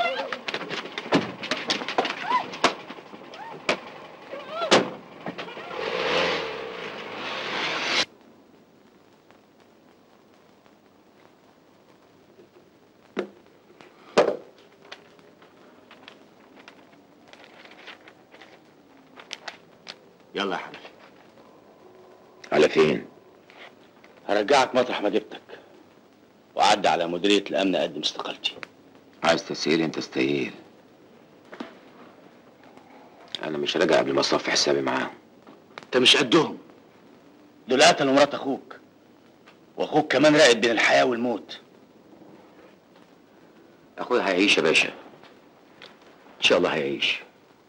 يلا يا حنفي. على فين؟ هرجعك مطرح ما جبتك وأعدي على مديرية الأمن أقدم استقالتي. عايز تسهيل انت استهيل. انا مش راجع قبل ما اصفي حسابي معاهم. أنت مش قدهم. دول قتلوا مرات أخوك، وأخوك كمان راقد بين الحياة والموت. اخويا هيعيش يا باشا، ان شاء الله هيعيش.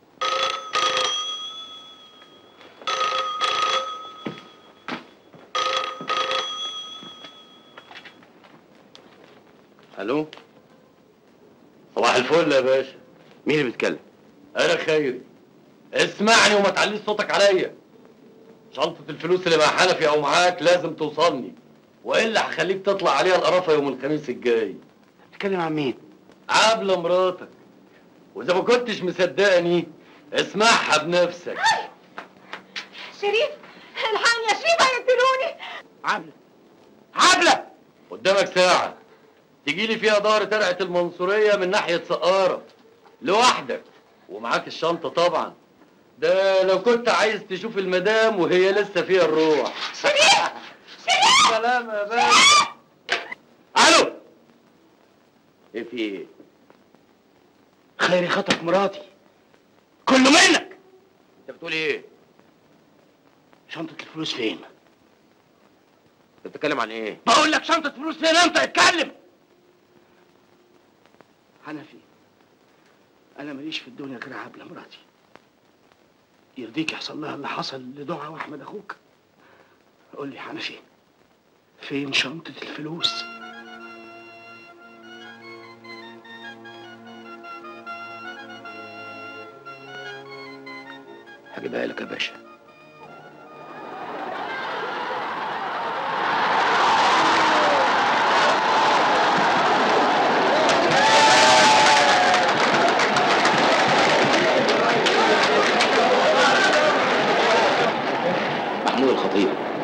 الو، صباح الفل يا باشا. مين اللي بيتكلم؟ انا خيري. اسمعني وما تعليش صوتك عليا. شنطة الفلوس اللي مع حنفي او معاك لازم توصلني، والا هخليك تطلع عليها القرافة يوم الخميس الجاي. بتتكلم عن مين؟ عبلة مراتك، واذا ما كنتش مصدقني اسمعها بنفسك. شريف الحقني يا شريف هيقتلوني. عبلة قدامك ساعة تجي لي فيها ظهر ترعة المنصورية من ناحية سقارة لوحدك، ومعاك الشنطة طبعا. ده لو كنت عايز تشوف المدام وهي لسه فيها الروح. شريف شريف سلام يا باشا. الو، ايه في ايه؟ خيري خطف مراتي، كله منك. انت بتقول ايه؟ شنطة الفلوس فين؟ انت بتتكلم عن ايه؟ بقول لك شنطة الفلوس فين؟ انت اتكلم. حنفي، أنا ماليش في الدنيا غير عبلة مراتي. يرضيك يحصل لها اللي حصل لدعا وأحمد أخوك؟ قول لي حنفي، فين شنطة الفلوس؟ هجيبها لك يا باشا. محمود الخطيب.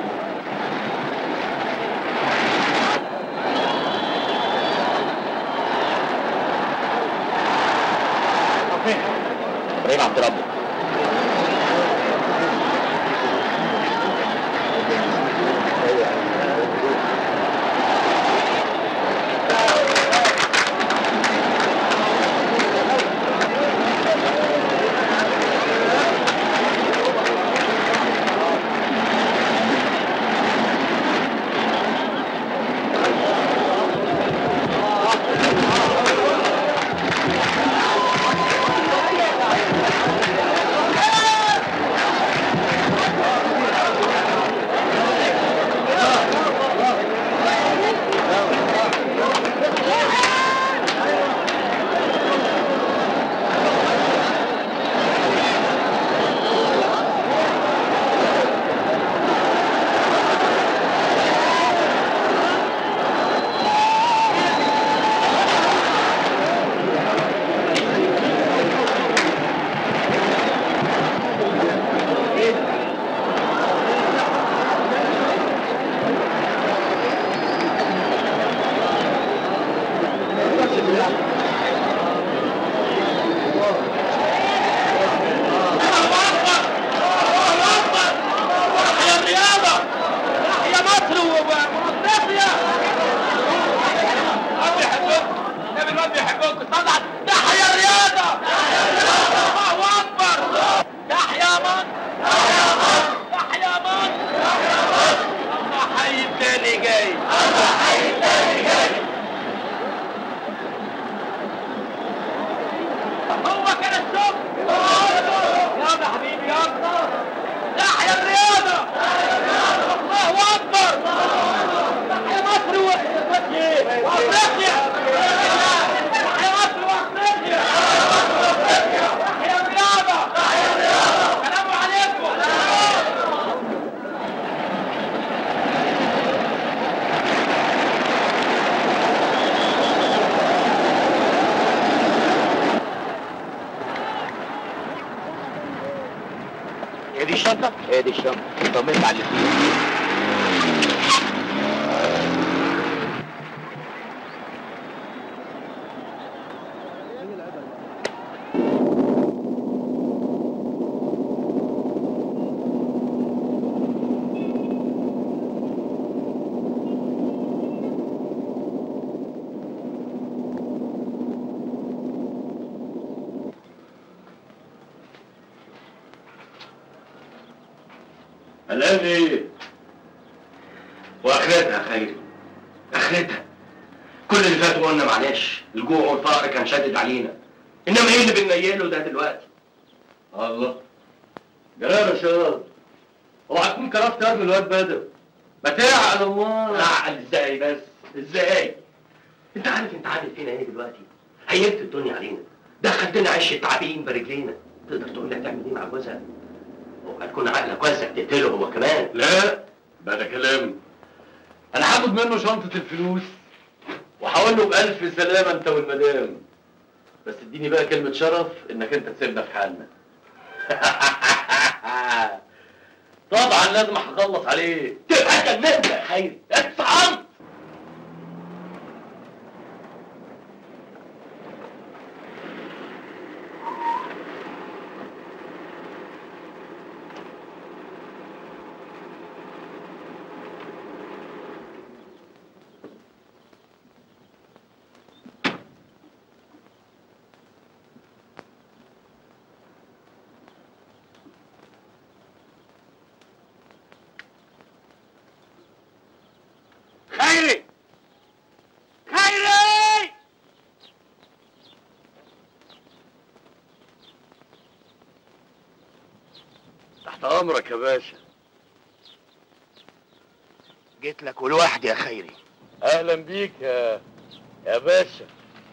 ابراهيم عبد ربه. دي الشنطة؟ هي دي الشنطة، طمنت على اللي فيها. قلقان ايه؟ واخرتها خيري، اخرتها. كل اللي فات قلنا معلش، الجوع والفقر كان شادد علينا، انما ايه اللي بننيله ده دلوقتي؟ الله جلال يا شباب، اوعى تكون كرفت ارمي الواد بدر. ما تعقل الله. اعقل ازاي بس؟ ازاي؟ انت عارف انت عامل فينا ايه دلوقتي؟ هيبت الدنيا علينا، دخلتنا عش التعابين برجلينا. تقدر تقول لي هتعمل ايه مع جوزها؟ هتكون عقلك واسع تقتله هو كمان. لا بقى ده كلام. انا هاخد منه شنطة الفلوس وهقول له بألف سلامة انت والمدام، بس اديني بقى كلمة شرف انك انت تسيبنا في حالنا. طبعا لازم هخلص عليه. تبقى جننت يا خيري، اتصعمت. خيري خيري تحت امرك يا باشا. جيت لك ولوحدي يا خيري. اهلا بيك يا باشا.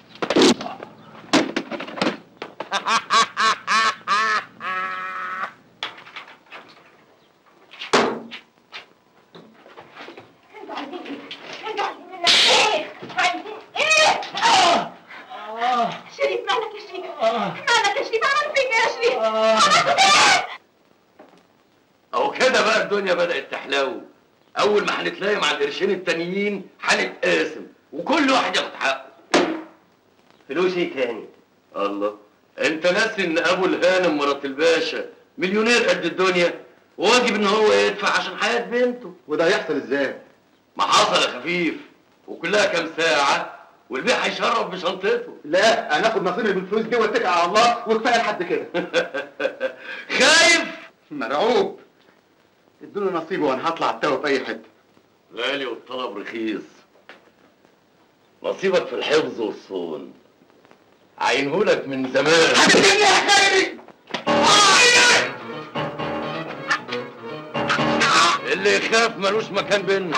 شريف مالك يا شريف؟ مالك يا شريف؟ عملت فيك يا شريف؟ عملت ايه؟ اهو كده بقى الدنيا بدأت تحلو. اول ما هنتلاقي مع القرشين التانيين هنتقاسم وكل واحد ياخد حقه. فلوس ايه تاني؟ الله، انت ناسي ان ابو الهانم مرات الباشا مليونير قد الدنيا، وواجب ان هو يدفع عشان حياة بنته. وده هيحصل ازاي؟ ما حصل يا خفيف، وكلها كام ساعة والبيع هيشرب بشنطته. لا، انا اخد نصيبي بالفلوس دي واتكل على الله وكفايه لحد كده. خايف؟ مرعوب. ادوني نصيبي وانا هطلع التوه في اي حته. غالي والطلب رخيص. نصيبك في الحفظ والصون، عينهولك من زمان. هتديني يا خيري. اللي يخاف ملوش مكان بينا.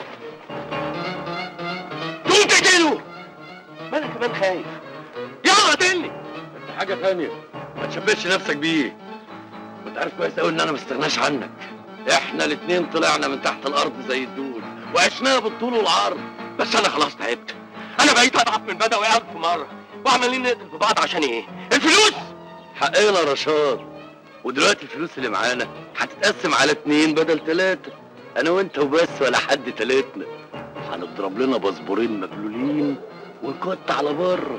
تقوم تقتله. ما انا كمان خايف. يلا قتلني. انت حاجه ثانيه، ما تشبهش نفسك بيه. وانت عارف كويس قوي ان انا ما استغناش عنك. احنا الاتنين طلعنا من تحت الارض زي الدود وعشناها بالطول والعرض، بس انا خلاص تعبت. انا بقيت اضعف من بدوي 1000 مره، وعمالين نقتل في بعض عشان ايه؟ الفلوس! حقنا رشاد. ودلوقتي الفلوس اللي معانا هتتقسم على 2 بدل 3، انا وانت وبس ولا حد تلاتنا. هنضرب لنا باسبورين مبلولين ونكت على بره.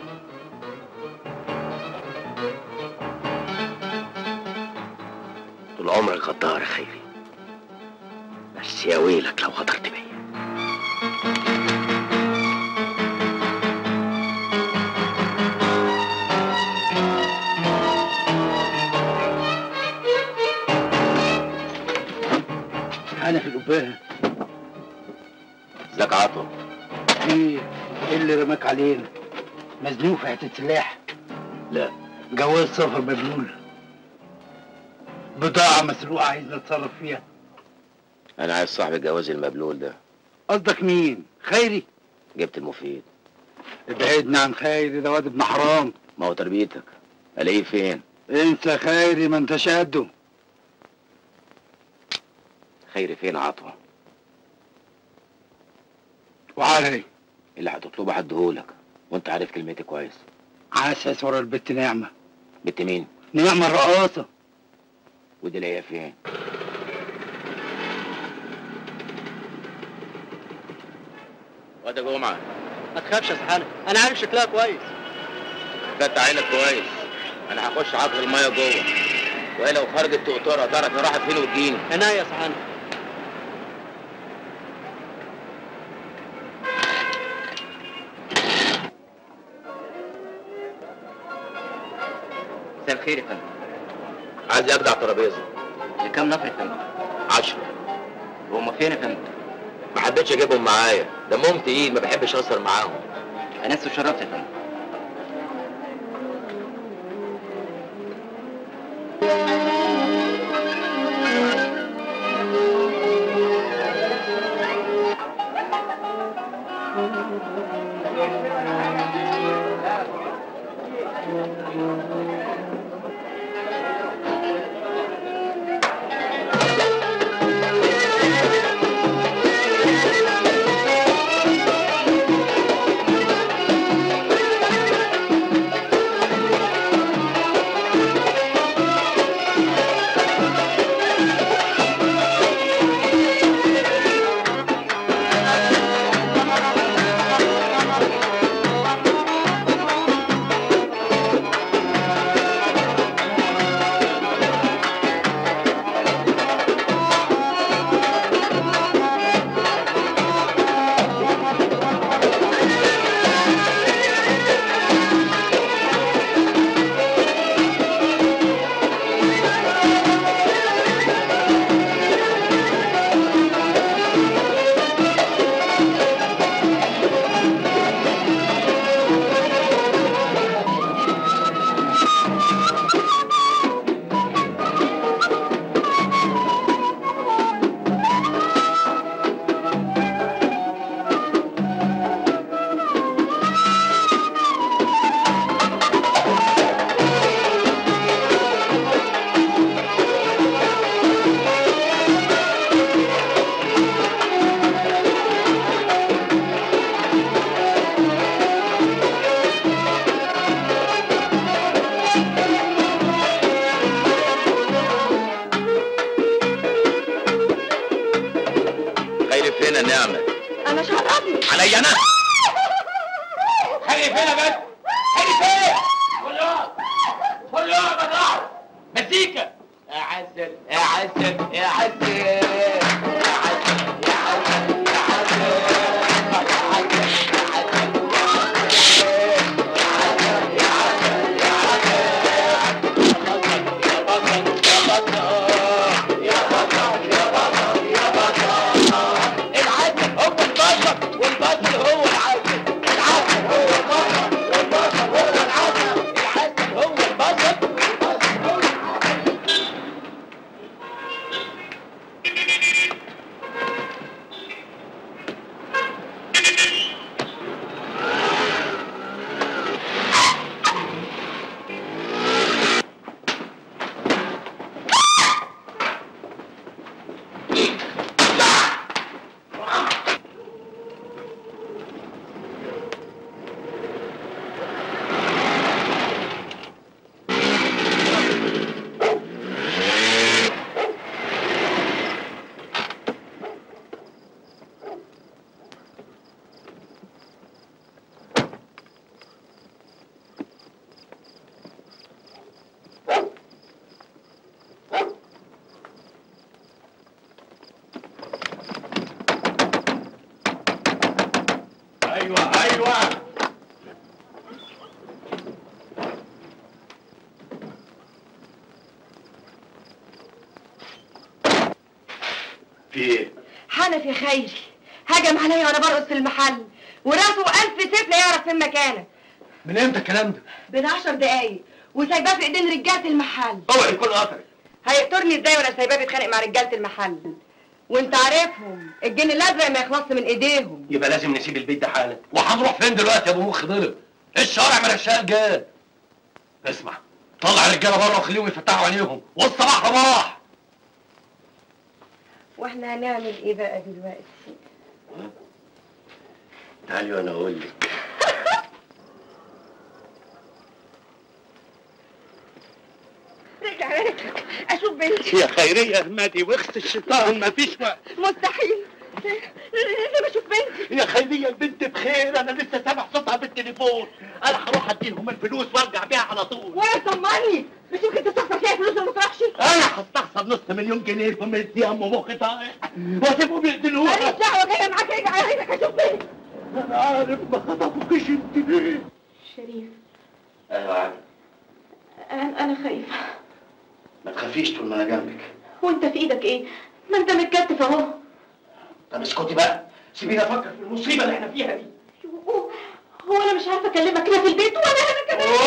طول عمرك غدار يا خيري، بس يا ويلك لو غدرت بيا. انا في القبايه. ازيك يا عطوة؟ ايه اللي رماك علينا؟ مزنوق في حته سلاح؟ لا. جواز سفر مبلول، بضاعه مسروقه عايز نتصرف فيها. انا عايز صاحب الجواز المبلول ده. قصدك مين؟ خيري؟ جبت المفيد. ابعدنا عن خيري، ده واد ابن حرام. ما هو تربيتك، الاقيه فين؟ انسى خيري، ما انتش قده. خيري فين يا عطوة؟ وعلي اللي هتطلبه هديهولك، وانت عارف كلمتي كويس. عسس ورا البت نعمه. بنت مين؟ نعمه الرقاصه. ودي ليا فين؟ واد جمعه ما تخافش يا سحانه، انا عارف شكلها كويس. فتح عينك كويس، انا هخش عقل الميه جوه، وهي لو خرجت تقطرها تعرف هي راحت فين وتجيني. عناية يا سحانه. مساء الخير يا فندم. عايز اجدع ترابيزه. لكام نفر يا فندم؟ 10. وهم فين يا فندم؟ ما حبيتش اجيبهم معايا، دمهم تقيل ما بحبش اهزر معاهم. انس وشرفت يا فندم. فين النعمة؟ انا شرفني عليا انا؟ خلي فين يا بنت؟ خلي فين؟ كله بضاعة مزيكا يا عسل يا عسل يا عسل يا عسل يا عسل يا في ايه؟ حنفي خيري هجم عليا وانا برقص في المحل وراسه 1000 سيف لا يعرف فين مكانه. من امتى الكلام ده؟ من 10 دقايق وسايباه في ايدين رجاله المحل. اوعي يكون قطري. هيقتلني ازاي وانا سايباه بيتخانق مع رجاله المحل؟ وانت عارفهم الجن الازرق ما يخلصش من ايديهم. يبقى لازم نسيب البيت ده حالا. وهنروح فين دلوقتي يا ابو مخ ضلب؟ الشارع مرشاه رجال. اسمع طلع الرجاله بره وخليهم يفتحوا عينيهم والصباح رباح. واحنا هنعمل ايه بقى دلوقتي؟ تعالي وانا اقول لك. رجلي على رجلك اشوف بنتي. يا خيريه اهمدي واخت الشيطان مفيش وقت. مستحيل. لازم اشوف بنتي. يا خيريه البنت بخير، انا لسه سامع صوتها بالتليفون. انا هروح اديلهم الفلوس وارجع بيها على طول. وانا طمني، مش يمكن تستخسر فيها فلوس وما تروحش؟ انا هستخسر نص مليون جنيه في مدي ام مخي طايح واسيبهم يقتلوها. ماليش دعوه، جايه معاك ارجع على رجلك اشوف بنتي. انا عارف ما خطفوكيش انت ليه. شريف ايوه عادي. انا خايفه. ما تخافيش طول ما انا جنبك. وانت في ايدك ايه؟ ما انت متكتف اهو. طب اسكتي بقى، سيبيني افكر في المصيبه اللي احنا فيها دي. هو انا مش عارفه اكلمك كده في البيت ولا انا كمان.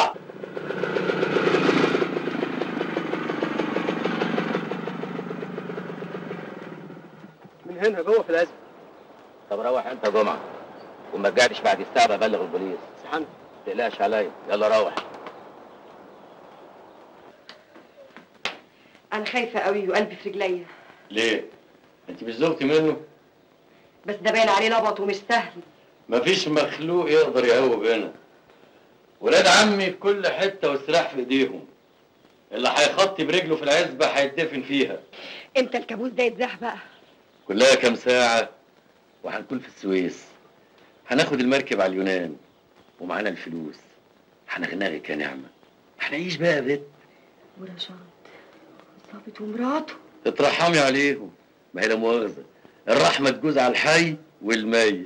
من هنا جوه في الازمه. طب روح انت جمعه وما رجعتش بعد الساعه ببلغ البوليس. سبحان ما تقلقش عليا، يلا روح. انا خايفه قوي وقلبي في رجليا. ليه؟ انت مش زوجتي منه؟ بس ده باين عليه لبط ومش سهل. مفيش مخلوق يقدر يهوب هنا. ولاد عمي في كل حته والسلاح في ايديهم. اللي هيخطي برجله في العزبه هيتدفن فيها. امتى الكابوس ده يتزاح بقى؟ كلها كام ساعه وهنكون في السويس. هناخد المركب على اليونان ومعانا الفلوس. هنغنغك يا نعمه. هنعيش بقى يا بت. ورشاد ظابط ومراته. تترحمي عليهم. ما هي لا مؤاخذه، الرحمه تجوز على الحي والميت.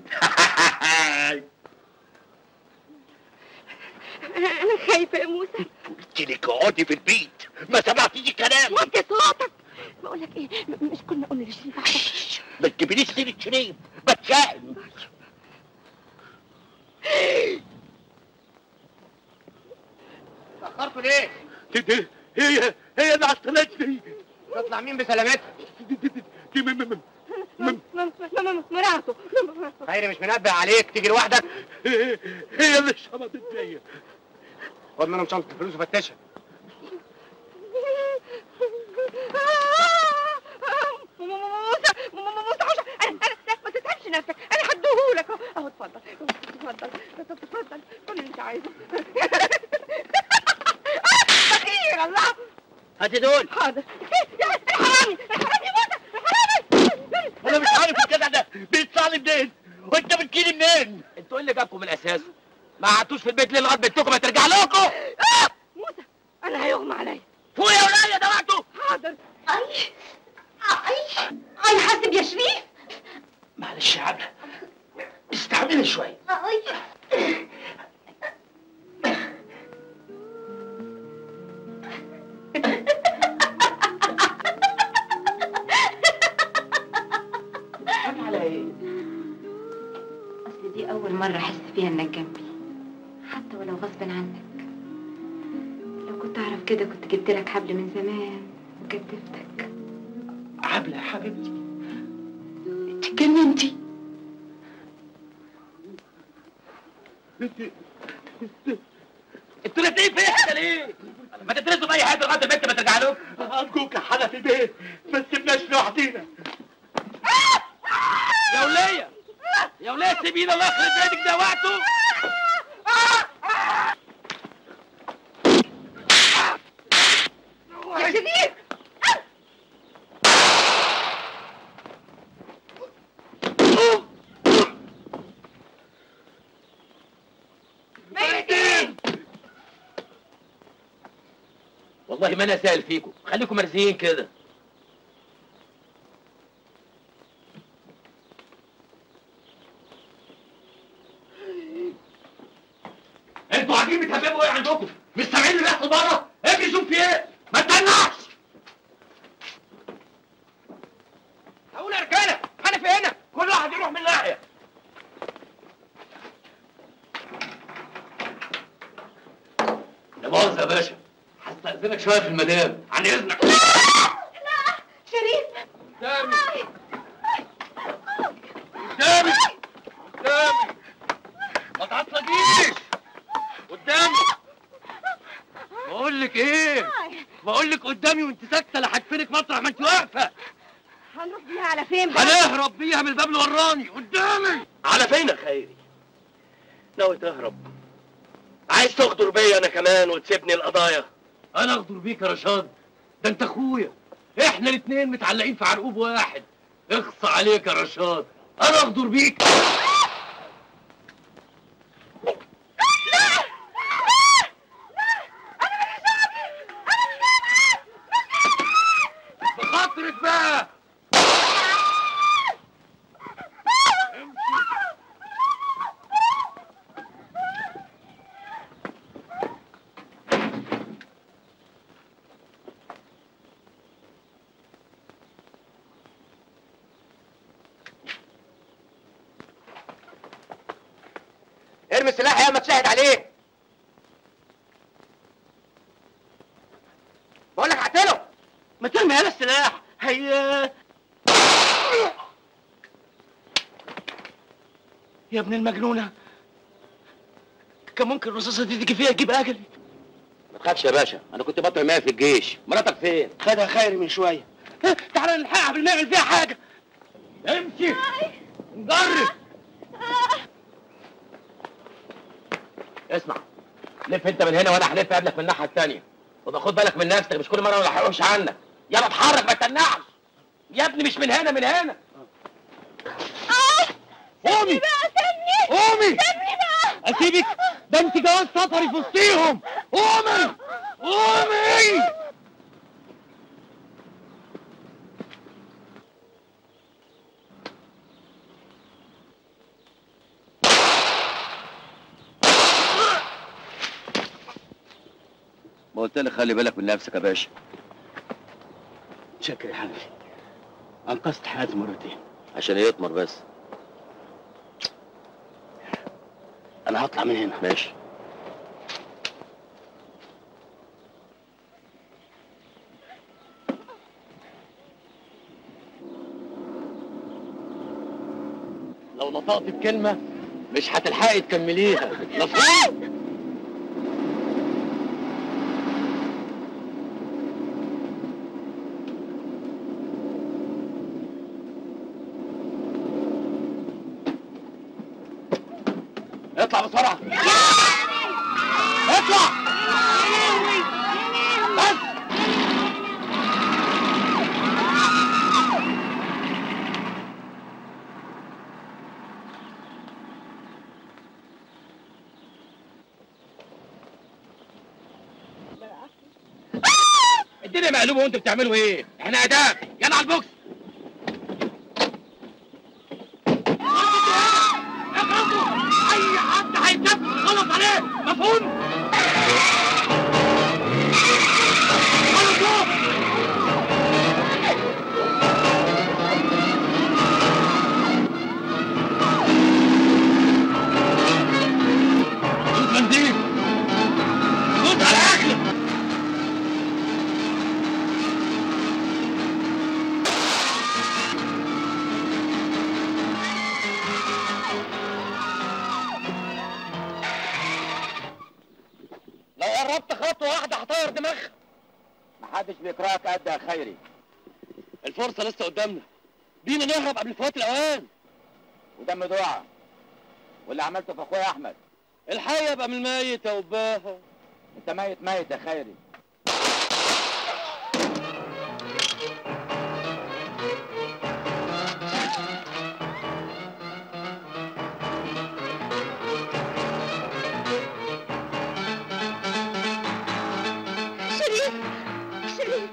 انا خايفه يا موسى. قلت لك اقعدي في البيت، ما سمعتيش كلام. وطي صوتك. بقول لك ايه، مش كنا قلنا لشريف عشان ما تجيبليش سيره شريف، بتشائم. اتأخرتوا ليه؟ هي اللي عطلتني. تطلع مين بسلامتها؟ دي مراته. خيري مش منبه عليك تيجي لوحدك؟ هي اللي شبطت فيا. خد منهم شنطة الفلوس وفتشها. موسى انا ما تتعبش نفسك، انا هديهولك اهو. اتفضل اتفضل كل اللي انت عايزه. اخير الله. هاتي دول. حاضر. الحرامي موسى، الحرامي. انا مش عارف الجدع ده بيطلع لي منين وانت بتجيلي منين. انتوا ايه اللي جابكم من الاساس؟ ما قعدتوش في البيت ليه لغايه بنتكم ما ترجع لكم؟ موسى انا هيغمى عليا. فوق يا وليه ده وقته. حاضر. اي حاسب يا شريف. معلش يا عبله، استعملي شويه. على ايه؟ اصل دي اول مره احس فيها انك جنبي، حتى ولو غصب عنك. لو كنت اعرف كده كنت جبت لك حبل من زمان وكتفتك. عبله يا حبيبتي، انت اتجننتي. انتوا الاثنين في حته ليه؟ ما تدرسوا باي حاجه لغايه البنت ما ترجع لكم. ارجوك يا حنفي بيه ما تسيبناش لوحدينا. يا وليه يا وليه سيبينا، الله يخرب بيتك ده وقته. يا شريف والله ما انا سائل فيكم، خليكم مرزيين كده. انتوا قاعدين بتهببوا ايه عندكم؟ مش سامعين اللي بيحصل بره؟ اجري شوف في ايه؟ ما تستناش. هقول يا رجاله حنفي هنا، كل واحد يروح من ناحيه. لا مؤاخذه يا باشا، هستأذنك شويه في المدام، عن اذنك. لا شريف قدامي قدامي قدامي، ما تعصبيش قدامي. بقول لك ايه؟ بقول لك قدامي وانت ساكته، لا هدفنك مطرح ما انت واقفه. هنروح بيها على فين بقى؟ هنهرب بيها من الباب اللي وراني قدامي. على فين يا خيري؟ ناوي تهرب؟ عايز تغدر بيا انا كمان وتسيبني القضايا؟ انا اغدر بيك يا رشاد؟ ده انت اخويا، احنا الاتنين متعلقين في عرقوب واحد. اخص عليك يا رشاد، انا اغدر بيك. بخاطرك بقى. ارمي السلاح يا اما تشهد عليه. بقول لك هقتله. ما ترمي هذا السلاح. يا ابن المجنونه، كان ممكن الرصاصه دي تيجي فيها تجيب اجلي. ما تخافش يا باشا، انا كنت بطل معايا في الجيش. مراتك فين؟ خدها خيري من شويه. تعالى نلحقها قبل ما نعمل فيها حاجه. امشي نجرب. اسمع، لف انت من هنا وانا هلف قبلك من الناحيه الثانيه، وبقى خد بالك من نفسك، مش كل مره ما بحرقش عنك. يلا اتحرك ما تتنعش يا ابني، مش من هنا، من هنا. قومي قومي بقى. اسيبك؟ ده انت جواز سفري في وسطيهم. قومي قومي. ما قلت لك خلي بالك من نفسك يا باشا. شكرا يا حنفي، انقذت حياتي مرتين. عشان يطمر بس. انا هطلع من هنا. ماشي. لو نطقت بكلمه مش هتلحقي تكمليها، مفهوم؟ اطلع بسرعة. اطلع بس. الدنيا مقلوبة وانتوا بتعملوا ايه؟ احنا اداب. يلا على البوكس. اي حد هيتنفس غلط عليه، مفهوم؟ دوس بنزين، دوس على اكلك. لو قربت خطوة واحدة هطير دماغها. محدش بيكرهك قد يا خيري. الفرصة لسه قدامنا، بينا نهرب قبل فوات الأوان. ودم دعاء واللي عملته في اخويا احمد. الحي يبقى من الميت يا وباها. انت ميت ميت يا خيري. شريف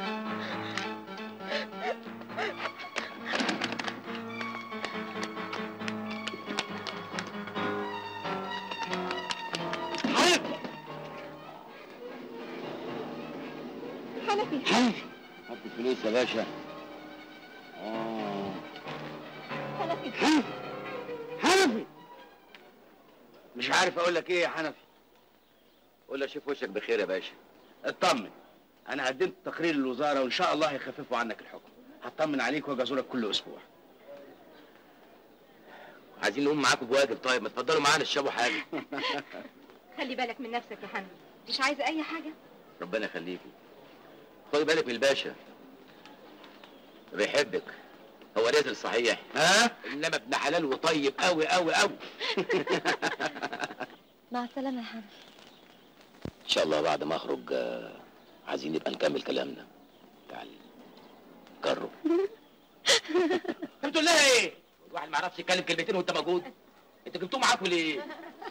حنفي هات الفلوس يا باشا. حنفي مش عارف اقول لك ايه يا حنفي. قول له شوف وشك بخير يا باشا. اطمن، انا قدمت تقرير للوزاره وان شاء الله هيخففوا عنك الحكم. هطمن عليك واجي ازورك كل اسبوع. عايزين نقوم معاكم بواجب. طيب ما تفضلوا معانا تشربوا حاجه. خلي بالك من نفسك يا حنفي، مش عايزه اي حاجه. ربنا يخليكي. خدي بالك من الباشا، بيحبك. هو نازل صحيح انما ابن حلال وطيب قوي قوي قوي. مع السلامه يا حنفي. ان شاء الله بعد ما اخرج عايزين نبقى نكمل كلامنا. تعال جرب. انت بتقول لها ايه؟ الواحد ما يعرفش يتكلم كلمتين وانت موجود. انت جبتوه معاكوا ليه؟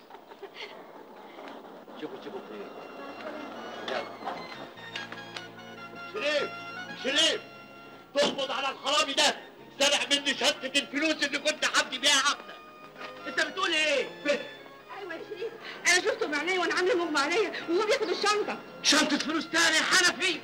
شوفوا خير. شريف تقبض على الحرامي ده، سرق مني شنطة الفلوس اللي كنت حبدي بيها عبدة. انت بتقول ايه؟ ايوه يا شريف، انا شفته بعينيا وانا عامله مغمى عليا وهو بياخد الشنطه. شنطة فلوس تاني يا حنفي؟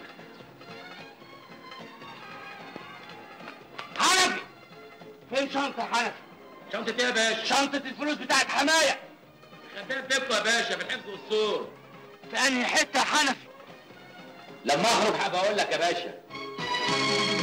حنفي! فين شنطة حنفي؟ شنطة ايه يا باشا؟ شنطة الفلوس بتاعت حماية. خبيها في بيتكم يا باشا في الحفظ والصور. في انهي حتة يا حنفي؟ لما اخرج هبقى اقول لك يا باشا.